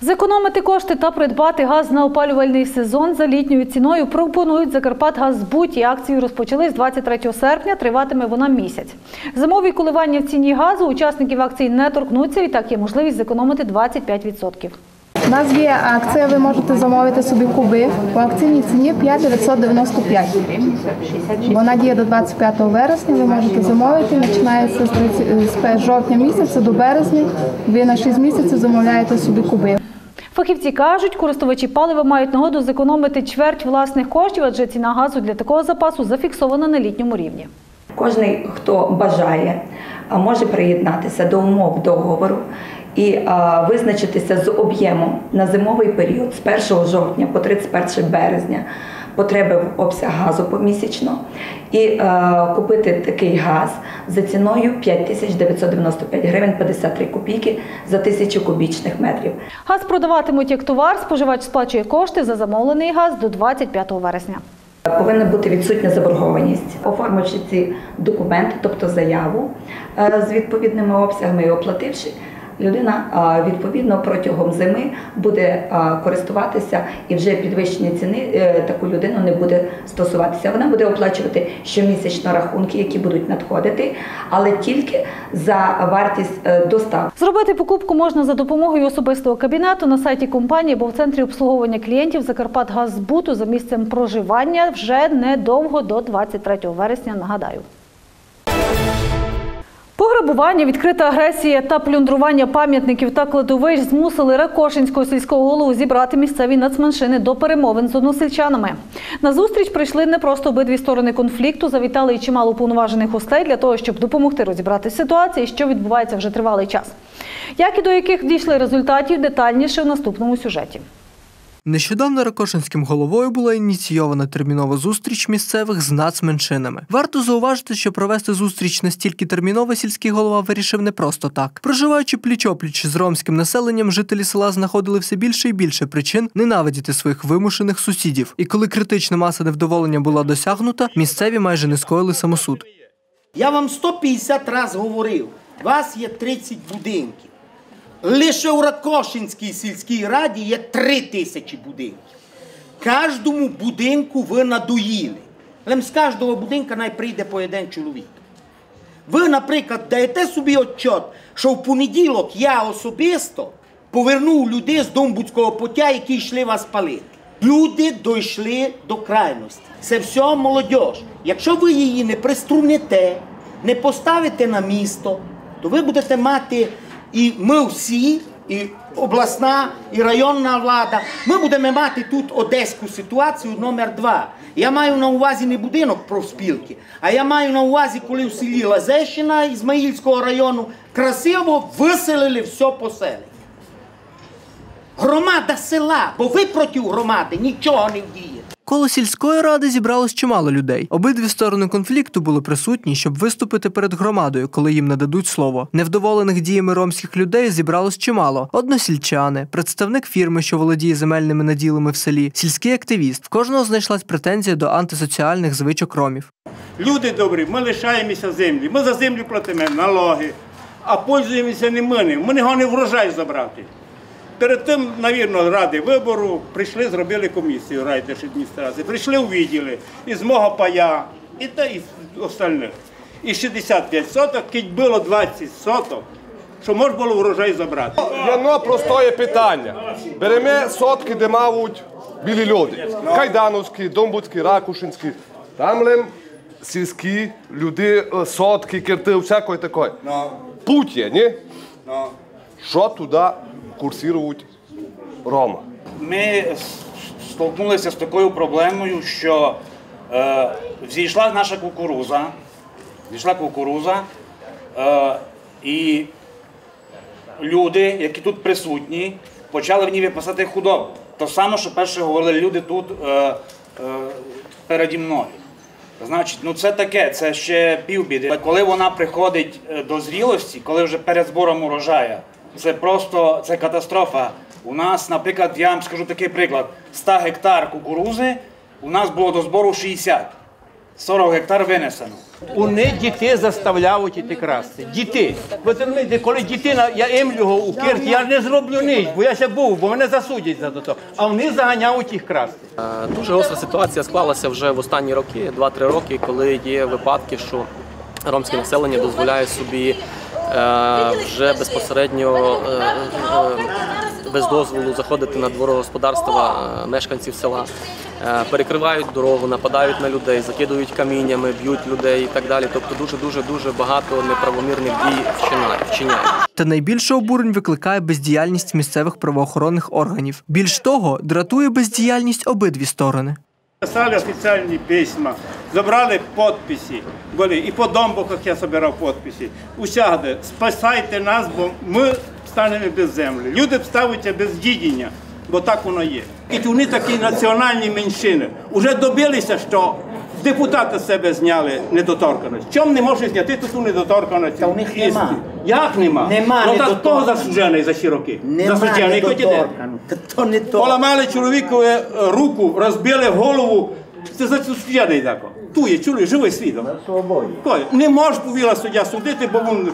Зекономити кошти та придбати газ на опалювальний сезон за літньою ціною пропонують Закарпатгаззбуті. Акцію розпочали з двадцять третього серпня, триватиме вона місяць. Зимові коливання в ціні газу учасників акції не торкнуться, і так є можливість зекономити двадцять п'ять відсотків. У нас є акція, ви можете замовити собі куби по акційній ціні п'ять тисяч дев'ятсот дев'яносто п'ять. Вона діє до двадцять п'ятого вересня, ви можете замовити, починається з жовтня місяця до березня, ви на шість місяців замовляєте собі куби. Фахівці кажуть, користувачі палива мають нагоду зекономити чверть власних коштів, адже ціна газу для такого запасу зафіксована на літньому рівні. Кожен, хто бажає, може приєднатися до умов договору і а, визначитися з об'ємом на зимовий період з першого жовтня по тридцять перше березня потреби в обсяг газу помісячно і а, купити такий газ за ціною п'ять тисяч дев'ятсот дев'яносто п'ять гривень п'ятдесят три копійки за тисячу кубічних метрів. Газ продаватимуть як товар, споживач сплачує кошти за замовлений газ до двадцять п'ятого вересня. Повинна бути відсутня заборгованість. Оформивши ці документи, тобто заяву з відповідними обсягами і оплативши, людина відповідно протягом зими буде користуватися і вже підвищення ціни таку людину не буде стосуватися. Вона буде оплачувати щомісячно рахунки, які будуть надходити, але тільки за вартість доставки. Зробити покупку можна за допомогою особистого кабінету на сайті компанії або в центрі обслуговування клієнтів Закарпатгаззбуту за місцем проживання вже недовго до двадцять третього вересня, нагадаю. Пограбування, відкрита агресія та плюндрування пам'ятників та кладовищ змусили Ракошинського сільського голову зібрати місцеві нацменшини до перемовин з односельчанами. На зустріч прийшли не просто обидві сторони конфлікту, завітали і чимало уповноважених гостей для того, щоб допомогти розібрати ситуацію, що відбувається вже тривалий час. Як і до яких дійшли результатів, детальніше в наступному сюжеті. Нещодавно Ракошинським головою була ініційована термінова зустріч місцевих з нацменшинами. Варто зауважити, що провести зустріч настільки терміново сільський голова вирішив не просто так. Проживаючи пліч-опліч з ромським населенням, жителі села знаходили все більше і більше причин ненавидіти своїх вимушених сусідів. І коли критична маса невдоволення була досягнута, місцеві майже не скоїли самосуд. Я вам сто п'ятдесят разів говорив, у вас є тридцять будинків. Лише у Ракошинській сільській раді є три тисячі будинків. Кожному будинку ви надоїли. Але з кожного будинка най прийде по один чоловік. Ви, наприклад, даєте собі отчет, що в понеділок я особисто повернув людей з Домбудського путя, які йшли вас палити. Люди дійшли до крайності. Це все молодь. Якщо ви її не приструните, не поставите на місто, то ви будете мати... І ми всі, і обласна, і районна влада, ми будемо мати тут одеську ситуацію номер два. Я маю на увазі не будинок профспілки, а я маю на увазі, коли в селі Лазещина Ізмаїльського району красиво виселили все поселення. Громада села, бо ви проти громади нічого не вдієте. Коло сільської ради зібралось чимало людей. Обидві сторони конфлікту були присутні, щоб виступити перед громадою, коли їм нададуть слово. Невдоволених діями ромських людей зібралось чимало. Односільчани, представник фірми, що володіє земельними наділами в селі, сільський активіст. В кожного знайшлась претензія до антисоціальних звичок ромів. Люди добрі, ми лишаємося землі, ми за землю платимо налоги, а пользуємося не ми, ми не гонимо врожай забрати. Перед тим, навірно, ради вибору прийшли, зробили комісію райдержадміністрації, прийшли у відділи із мого пая і та із остальних. І шістдесят п'ять соток, кіть було двадцять соток, що можна було врожай забрати. Одно простое питання. Беремо сотки, де мають білі люди. Кайдановські, Домбудські, Ракушинські. Там лем сільські люди, сотки, кирти, всякої такої. Путь є, ні? Що туди курсують рома? Ми столкнулися з такою проблемою, що е, зійшла наша кукуруза, зійшла кукуруза, е, і люди, які тут присутні, почали в ній випасати худобу. То саме, що перше говорили люди тут е, е, переді мною. Значить, ну це таке, це ще півбіди. Але коли вона приходить до зрілості, коли вже перед збором урожаю, це просто, це катастрофа. У нас, наприклад, я вам скажу такий приклад, сто гектар кукурузи у нас було до збору шістдесят. сорок гектар винесено. Вони дітей заставляють іти красти. Дітей. Ви розумієте, коли дитина, я емлю його у кирті, я не зроблю ніч, бо я ще був, бо мене засудять за то. А вони заганяють їх красти. Дуже гостра ситуація склалася вже в останні роки, два-три роки, коли є випадки, що ромське населення дозволяє собі вже безпосередньо без дозволу заходити на дворогосподарства мешканців села, перекривають дорогу, нападають на людей, закидують каміннями, б'ють людей і так далі. Тобто дуже-дуже-дуже багато неправомірних дій вчиняють. Та найбільше обурень викликає бездіяльність місцевих правоохоронних органів. Більш того, дратує бездіяльність обидві сторони. Писали офіційні письма, забрали підписи, були, і по Домбухах я збирав підписи. Усяде, спасайте нас, бо ми станемо без землі. Люди ставляться без дідіння, бо так воно є. І вони такі національні меншини вже добилися, що депутати з себе зняли недоторканість. Чому не може зняти ту недоторканість? Та у них нема. Як нема? Нема ну, недоторканість. Хто засуджений за ці роки? Нема недоторканість. Поламали чоловікові руку, розбили голову. Це засуджений тако. Tu je, čuli, живий свідок. Не може повіла суддя судити, бо він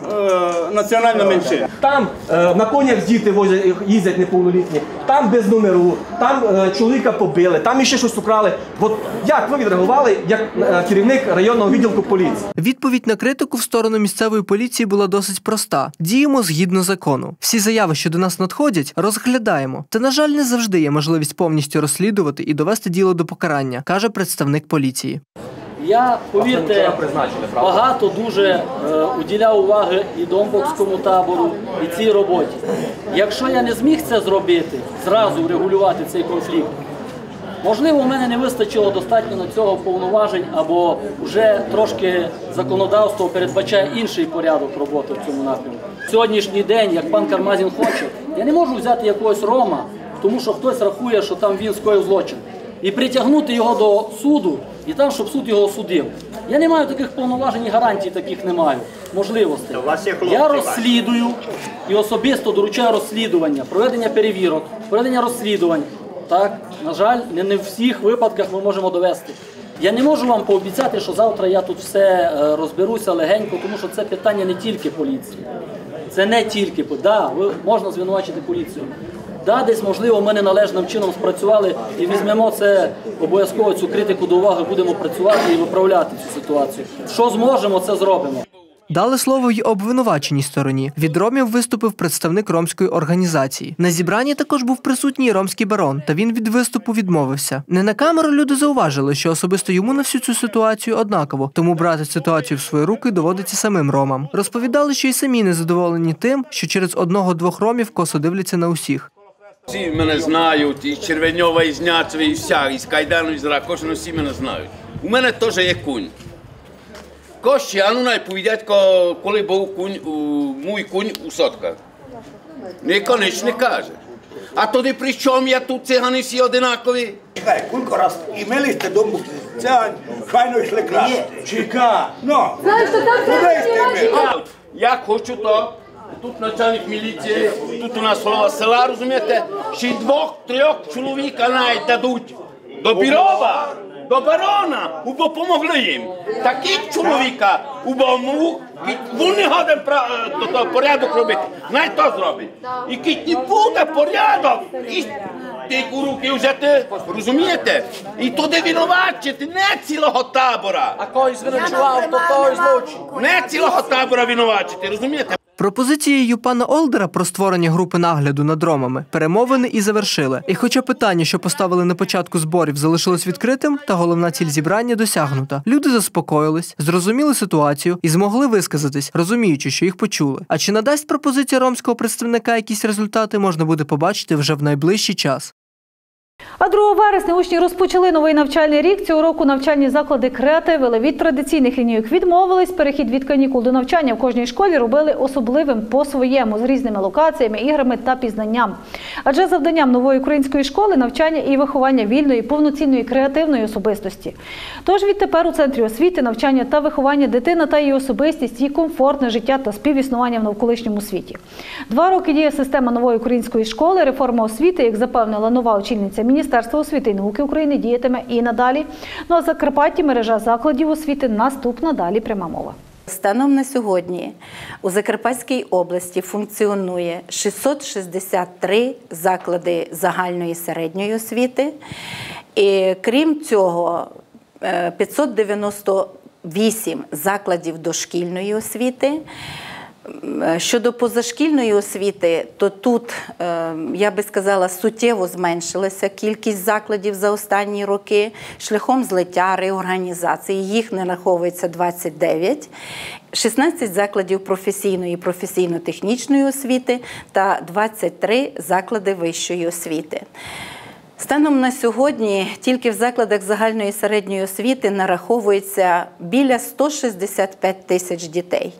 е, національна меншина. Там е, на конях діти возять, їздять неповнолітні, там без номеру, там е, чоловіка побили, там іще щось украли. От як ви відреагували, як е, керівник районного відділку поліції? Відповідь на критику в сторону місцевої поліції була досить проста. Діємо згідно закону. Всі заяви, що до нас надходять, розглядаємо. Та, на жаль, не завжди є можливість повністю розслідувати і довести діло до покарання, каже представник поліції. Я, повірте, багато дуже е, уділяв уваги і Домбокському табору, і цій роботі. Якщо я не зміг це зробити, зразу врегулювати цей конфлікт, можливо, у мене не вистачило достатньо на цього повноважень, або вже трошки законодавство передбачає інший порядок роботи в цьому напрямку. Сьогоднішній день, як пан Кармазін хоче, я не можу взяти якогось рома, тому що хтось рахує, що там він скоїв злочин, і притягнути його до суду, і там, щоб суд його осудив. Я не маю таких повноважень і гарантій таких не маю, можливостей. Я розслідую і особисто доручаю розслідування, проведення перевірок, проведення розслідувань. Так, на жаль, не в всіх випадках ми можемо довести. Я не можу вам пообіцяти, що завтра я тут все розберуся легенько, тому що це питання не тільки поліції. Це не тільки, да, ви можна звинувачити поліцію. Да, десь, можливо, ми неналежним чином спрацювали і візьмемо це обов'язково, цю критику до уваги, будемо працювати і виправляти цю ситуацію. Що зможемо, це зробимо. Дали слово й обвинуваченій стороні. Від ромів виступив представник ромської організації. На зібранні також був присутній ромський барон, та він від виступу відмовився. Не на камеру люди зауважили, що особисто йому на всю цю ситуацію однаково, тому брати ситуацію в свої руки доводиться самим ромам. Розповідали, що й самі незадоволені тим, що через одного-двох ромів косо дивляться на усіх. Всі мене знають, із Червеньова, із Няцева, із всіх, із Кайдану, із Ракошина, всі мене знають. У мене теж є кунь. Кощі, а ну найповідять, коли був кунь, мій кунь у сотках. Ніхто ніч не каже. А тоді при чому я тут, цигани всі одинакові? Чекай, кулько раз, імели сте дому, це файно йшли красти. Чекай, ну, куди сте ми? Я хочу то. Тут начальник міліції, тут у нас голова села, розумієте, ще двох-трьох чоловіка навіть дадуть до Бірова, до барона, бо помогли їм. Такі чоловіка, бо вони годен порядок робити, навіть то зробить. І кіт не буде порядок, і ті руки взяти, розумієте? І туди винувачити, не цілого табора. А кой звинувачував, то той злочин. Не цілого табора винувачити, розумієте? Пропозицією пана Олдера про створення групи нагляду над ромами перемовини і завершили. І хоча питання, що поставили на початку зборів, залишилось відкритим, та головна ціль зібрання досягнута. Люди заспокоїлись, зрозуміли ситуацію і змогли висказатись, розуміючи, що їх почули. А чи надасть пропозиція ромського представника якісь результати, можна буде побачити вже в найближчий час. А другого вересня учні розпочали новий навчальний рік. Цього року навчальні заклади креативили. Від традиційних лінійок відмовились. Перехід від канікул до навчання в кожній школі робили особливим по-своєму, з різними локаціями, іграми та пізнанням. Адже завданням нової української школи – навчання і виховання вільної, повноцінної, креативної особистості. Тож відтепер у центрі освіти, навчання та виховання дитина та її особистість, її комфортне життя та співіснування в навколишньому світі. Два роки діє система нової української школи, реформа освіти, як запевнила нова очільниця Міністерства освіти і науки України діятиме і надалі. Ну а в Закарпатті мережа закладів освіти наступна, далі пряма мова. Станом на сьогодні у Закарпатській області функціонує шістсот шістдесят три заклади загальної середньої освіти. І крім цього, п'ятсот дев'яносто вісім закладів дошкільної освіти. Щодо позашкільної освіти, то тут, я би сказала, суттєво зменшилася кількість закладів за останні роки шляхом злиття, реорганізації. Їх не нараховується двадцять дев'ять. шістнадцять закладів професійної і професійно-технічної освіти та двадцять три заклади вищої освіти. Станом на сьогодні тільки в закладах загальної середньої освіти нараховується біля ста шістдесят п'яти тисяч дітей.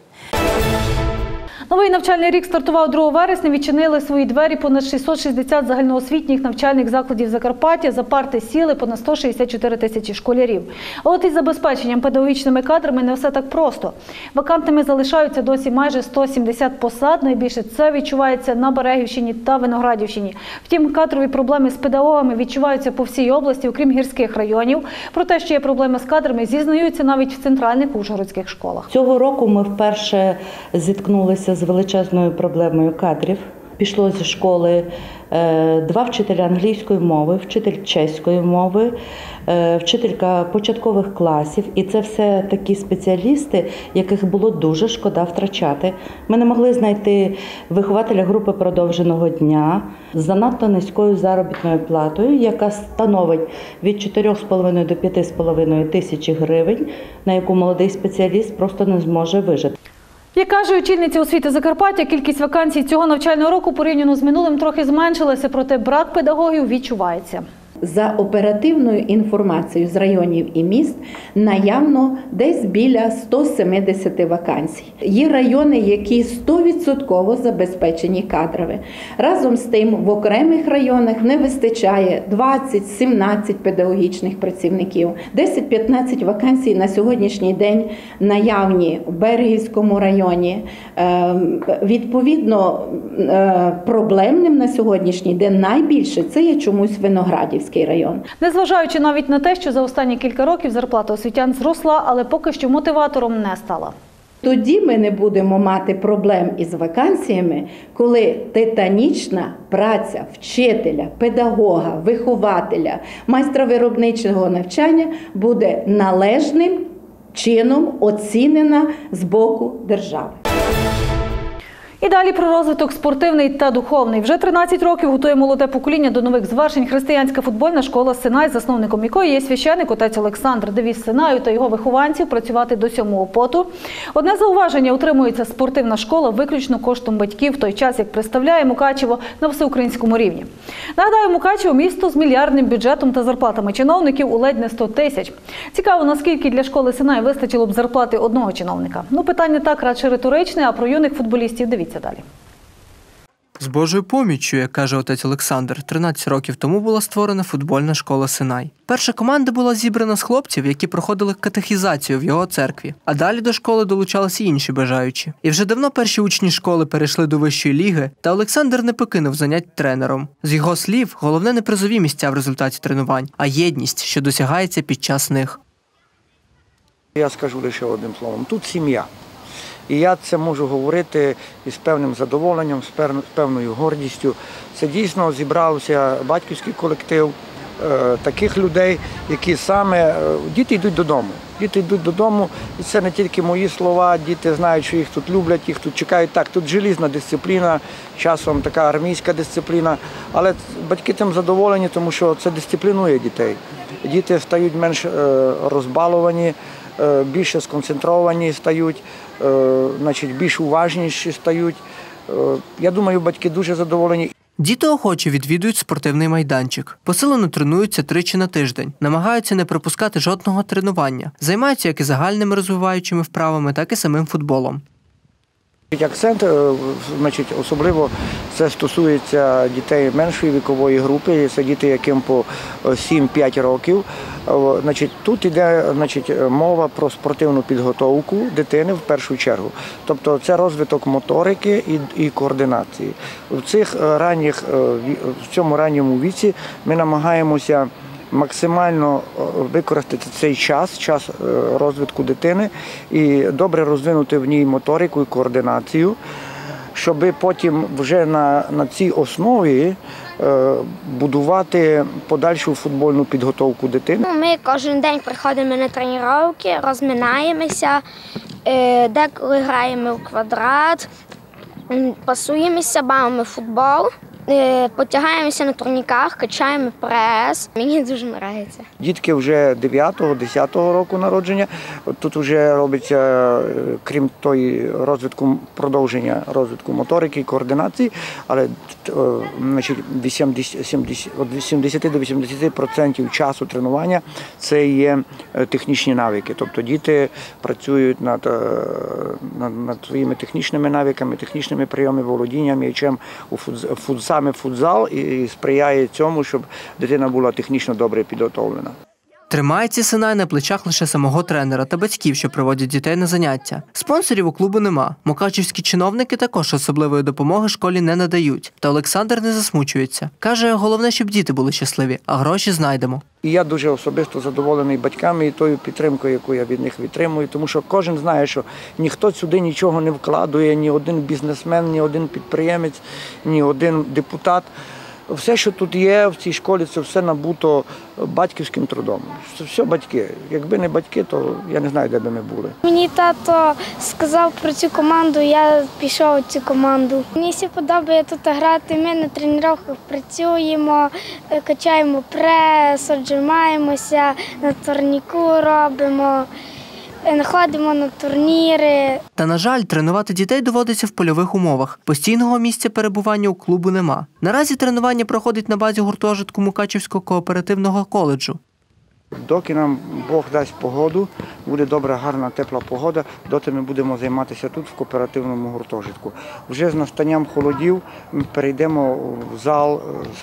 Новий навчальний рік стартував другого вересня. Відчинили свої двері понад шістсот шістдесят загальноосвітніх навчальних закладів Закарпаття. За парти сіли понад сто шістдесят чотири тисячі школярів. А от із забезпеченням педагогічними кадрами не все так просто. Вакантними залишаються досі майже сто сімдесят посад. Найбільше це відчувається на Берегівщині та Виноградівщині. Втім, кадрові проблеми з педагогами відчуваються по всій області, окрім гірських районів. Про те, що є проблеми з кадрами, зізнаються навіть в центральних ужгородських школах. Цього року ми вперше зіткнулися з величезною проблемою кадрів. Пішло зі школи два вчителя англійської мови, вчитель чеської мови, вчителька початкових класів. І це все такі спеціалісти, яких було дуже шкода втрачати. Ми не могли знайти вихователя групи продовженого дня з занадто низькою заробітною платою, яка становить від чотирьох з половиною до п'яти з половиною тисячі гривень, на яку молодий спеціаліст просто не зможе вижити. Як каже очільниця освіти Закарпаття, кількість вакансій цього навчального року порівняно з минулим трохи зменшилася, проте брак педагогів відчувається. За оперативною інформацією з районів і міст наявно десь біля ста сімдесят вакансій. Є райони, які сто відсотків забезпечені кадрові. Разом з тим в окремих районах не вистачає двадцять-сімнадцять педагогічних працівників. десять-п'ятнадцять вакансій на сьогоднішній день наявні у Берегівському районі. Відповідно, проблемним на сьогоднішній день найбільше це є чомусь Виноградівський район. Незважаючи навіть на те, що за останні кілька років зарплата освітян зросла, але поки що мотиватором не стала. Тоді ми не будемо мати проблем із вакансіями, коли титанічна праця вчителя, педагога, вихователя, майстра виробничого навчання буде належним чином оцінена з боку держави. І далі про розвиток спортивний та духовний. Вже тринадцять років готує молоде покоління до нових звершень християнська футбольна школа «Синай», засновником якої є священик отець Олександр. Девіз «Синаю» та його вихованців – працювати до сьомого поту. Одне зауваження – утримується спортивна школа виключно коштом батьків, в той час, як представляє Мукачево на всеукраїнському рівні. Нагадаю, Мукачево – місто з мільярдним бюджетом та зарплатами чиновників у ледь не сто тисяч. Цікаво, наскільки для школи «Синай» вистачило б зарплати одного чиновника. Ну, питання так радше риторичне, а про юних футболістів дивіться далі. З Божою поміччю, як каже отець Олександр, тринадцять років тому була створена футбольна школа «Синай». Перша команда була зібрана з хлопців, які проходили катехізацію в його церкві. А далі до школи долучалися інші бажаючі. І вже давно перші учні школи перейшли до вищої ліги, та Олександр не покинув занять тренером. З його слів, головне не призові місця в результаті тренувань, а єдність, що досягається під час них. Я скажу лише одним словом. Тут сім'я. І я це можу говорити із певним задоволенням, з певною гордістю. Це дійсно зібрався батьківський колектив е, таких людей, які саме… Е, діти йдуть додому. Діти йдуть додому, і це не тільки мої слова, діти знають, що їх тут люблять, їх тут чекають. Так, тут желізна дисципліна, часом така армійська дисципліна, але батьки тим задоволені, тому що це дисциплінує дітей. Діти стають менш е, розбаловані, е, більше сконцентровані стають, значить, більш уважніші стають. Я думаю, батьки дуже задоволені. Діти охоче відвідують спортивний майданчик. Посилено тренуються тричі на тиждень. Намагаються не пропускати жодного тренування. Займаються як і загальними розвиваючими вправами, так і самим футболом. Акцент, значить, особливо це стосується дітей меншої вікової групи, це діти, яким по сім-п'ять років. Значить, тут йде, значить, мова про спортивну підготовку дитини в першу чергу. Тобто це розвиток моторики і, і координації. В, цих ранніх, в цьому ранньому віці ми намагаємося максимально використати цей час, час розвитку дитини і добре розвинути в ній моторику і координацію, щоб потім вже на, на цій основі е, будувати подальшу футбольну підготовку дитини. Ми кожен день приходимо на тренування, розминаємося, е, деколи граємо в квадрат, пасуємося, бавимо футбол. Потягаємося на турніках, качаємо прес. Мені дуже подобається. Дітки вже дев'ятого-десятого року народження. Тут вже робиться, крім тої розвитку, продовження розвитку моторики і координації, але значить, від сімдесят до вісімдесят відсотків часу тренування це є технічні навики. Тобто діти працюють над, над, над своїми технічними навиками, технічними прийомами, володінням м'ячем у футзалі. Саме футзал і сприяє цьому, щоб дитина була технічно добре підготовлена. Тримається Синай на плечах лише самого тренера та батьків, що приводять дітей на заняття. Спонсорів у клубу нема. Мукачівські чиновники також особливої допомоги школі не надають. Та Олександр не засмучується. Каже, головне, щоб діти були щасливі, а гроші знайдемо. І я дуже особисто задоволений батьками і тою підтримкою, яку я від них відтримую, тому що кожен знає, що ніхто сюди нічого не вкладує, ні один бізнесмен, ні один підприємець, ні один депутат. Все, що тут є в цій школі, це все набуто батьківським трудом. Це все батьки. Якби не батьки, то я не знаю, де би ми були. Мені тато сказав про цю команду, я пішов у цю команду. Мені все подобається тут грати, ми на тренуваннях працюємо, качаємо прес, віджимаємося, на турніку робимо. Ходимо на турніри. Та, на жаль, тренувати дітей доводиться в польових умовах. Постійного місця перебування у клубу нема. Наразі тренування проходить на базі гуртожитку Мукачівського кооперативного коледжу. Доки нам Бог дасть погоду, буде добра, гарна, тепла погода, доти ми будемо займатися тут, в кооперативному гуртожитку. Вже з настанням холодів ми перейдемо в зал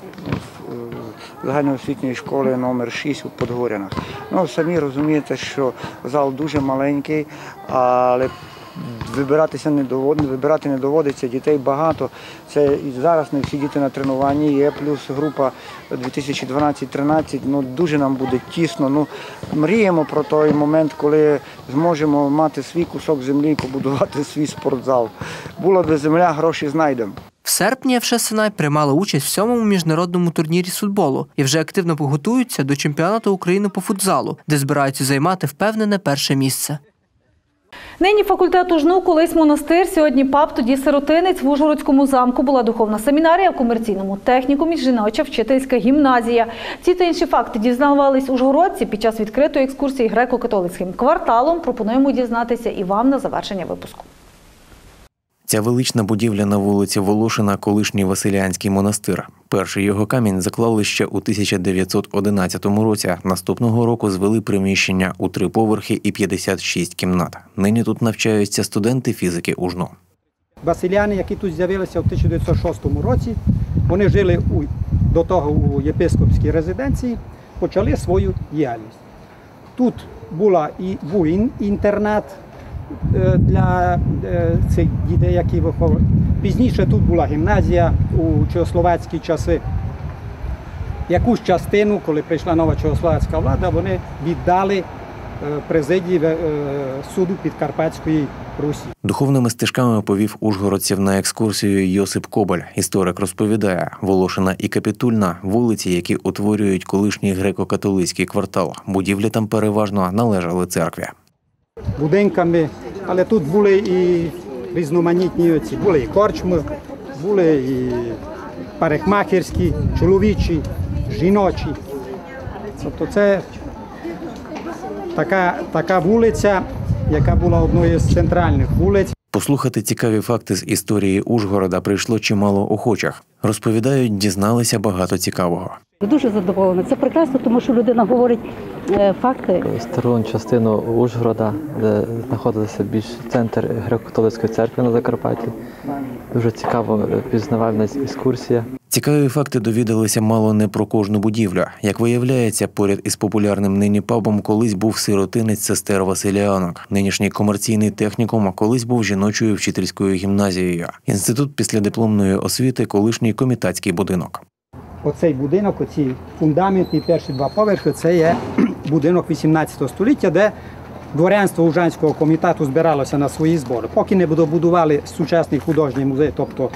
загальноосвітньої школи номер шість у Подгорянах. Ну, самі розумієте, що зал дуже маленький, але вибиратися не доводиться, вибирати не доводиться, дітей багато. Це і зараз не всі діти на тренуванні, є плюс група дві тисячі дванадцять-тринадцять, ну дуже нам буде тісно. Ну, мріємо про той момент, коли зможемо мати свій кусок землі і побудувати свій спортзал. Була б земля, гроші знайдемо. В серпні еф ше «Синай» приймала участь в сьомому міжнародному турнірі з футболу і вже активно готуються до чемпіонату України по футзалу, де збираються займати впевнене перше місце. Нині факультет УЖНУ, колись монастир, сьогодні ПАП, тоді сиротинець. В Ужгородському замку була духовна семінарія, в комерційному технікумі жіноча вчительська гімназія. Ці та інші факти дізнавались ужгородці під час відкритої екскурсії греко-католицьким кварталом. Пропонуємо дізнатися і вам на завершення випуску. Ця велична будівля на вулиці Волошина – колишній Василянський монастир. Перший його камінь заклали ще у тисяча дев'ятсот одинадцятому році. Наступного року звели приміщення у три поверхи і п'ятдесят шість кімнат. Нині тут навчаються студенти фізики УЖНУ. Василяни, які тут з'явилися у тисяча дев'ятсот шостому році, вони жили у, до того у єпископській резиденції, почали свою діяльність. Тут була і, був інтернат для цих дітей, які виховували. Пізніше тут була гімназія у чехословацькі часи. Якусь частину, коли прийшла нова чехословацька влада, вони віддали президії суду Підкарпатської Русі. Духовними стежками повів ужгородців на екскурсію Йосип Коболь. Історик розповідає, Волошина і Капітульна – вулиці, які утворюють колишній греко-католицький квартал. Будівлі там переважно належали церкві. Будинками, але тут були і різноманітні оці, були і корчми, були і парикмахерські, чоловічі, жіночі. Тобто це така, така вулиця, яка була одною з центральних вулиць. Послухати цікаві факти з історії Ужгорода прийшло чимало охочих. Розповідають, дізналися багато цікавого. Дуже задоволена. Це прекрасно, тому що людина говорить факти. Стару частину Ужгорода, де знаходилася більш центр греко-католицької церкви на Закарпатті. Дуже цікава пізнавальна екскурсія. Цікаві факти довідалися мало не про кожну будівлю. Як виявляється, поряд із популярним нині пабом колись був сиротинець сестер Василіанок. Нинішній комерційний технікум колись був жіночою вчительською гімназією. Інститут післядипломної освіти – колишній комітатський будинок. Оцей будинок, оці фундаменти, перші два поверхи, це є будинок вісімнадцятого століття, де дворянство Ужанського комітету збиралося на свої збори. Поки не добудували сучасний художній музей, тобто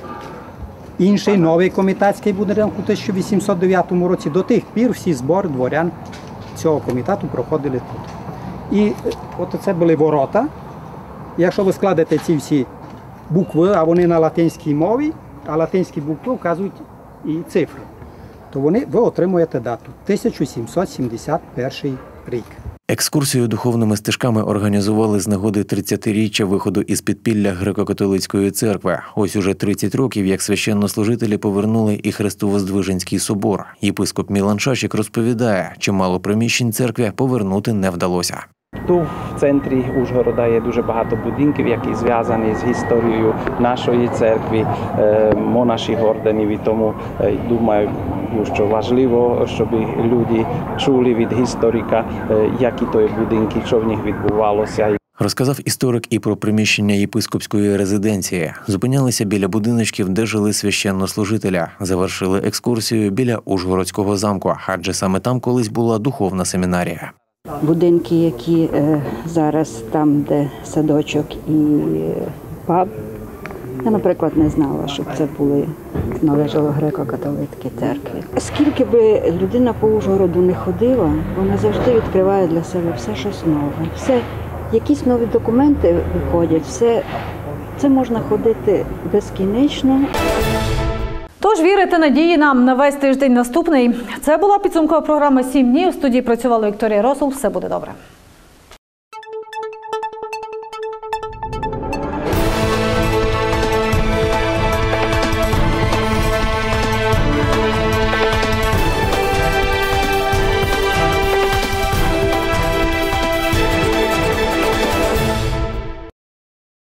інший новий комітетський будинок у тисяча вісімсот дев'ятому році, до тих пір всі збори дворян цього комітету проходили тут. І от це були ворота. Якщо ви складете ці всі букви, а вони на латинській мові, а латинські букви вказують і цифри, то вони, ви отримуєте дату – тисяча сімсот сімдесят перший рік. Екскурсію духовними стежками організували з нагоди тридцятиріччя виходу із підпілля Греко-католицької церкви. Ось уже тридцять років, як священнослужителі повернули і Христовоздвиженський собор. Єпископ Мілан Шашик розповідає, чимало приміщень церкви повернути не вдалося. Тут в центрі Ужгорода є дуже багато будинків, які зв'язані з історією нашої церкви, монаших орденів, і тому думаю, що важливо, щоб люди чули від історика, які то є будинки, що в них відбувалося. Розказав історик і про приміщення єпископської резиденції. Зупинялися біля будиночків, де жили священнослужителя. Завершили екскурсію біля Ужгородського замку, адже саме там колись була духовна семінарія. Будинки, які е, зараз там, де садочок і паб, я, наприклад, не знала, що це були, належало греко-католицькій церкві. Скільки би людина по Ужгороду не ходила, вона завжди відкриває для себе все щось нове. Все, якісь нові документи виходять, все, це можна ходити безкінечно. Тож вірити надії нам на весь тиждень наступний. Це була підсумкова програма «Сім днів». В студії працювала Вікторія Росул. Все буде добре.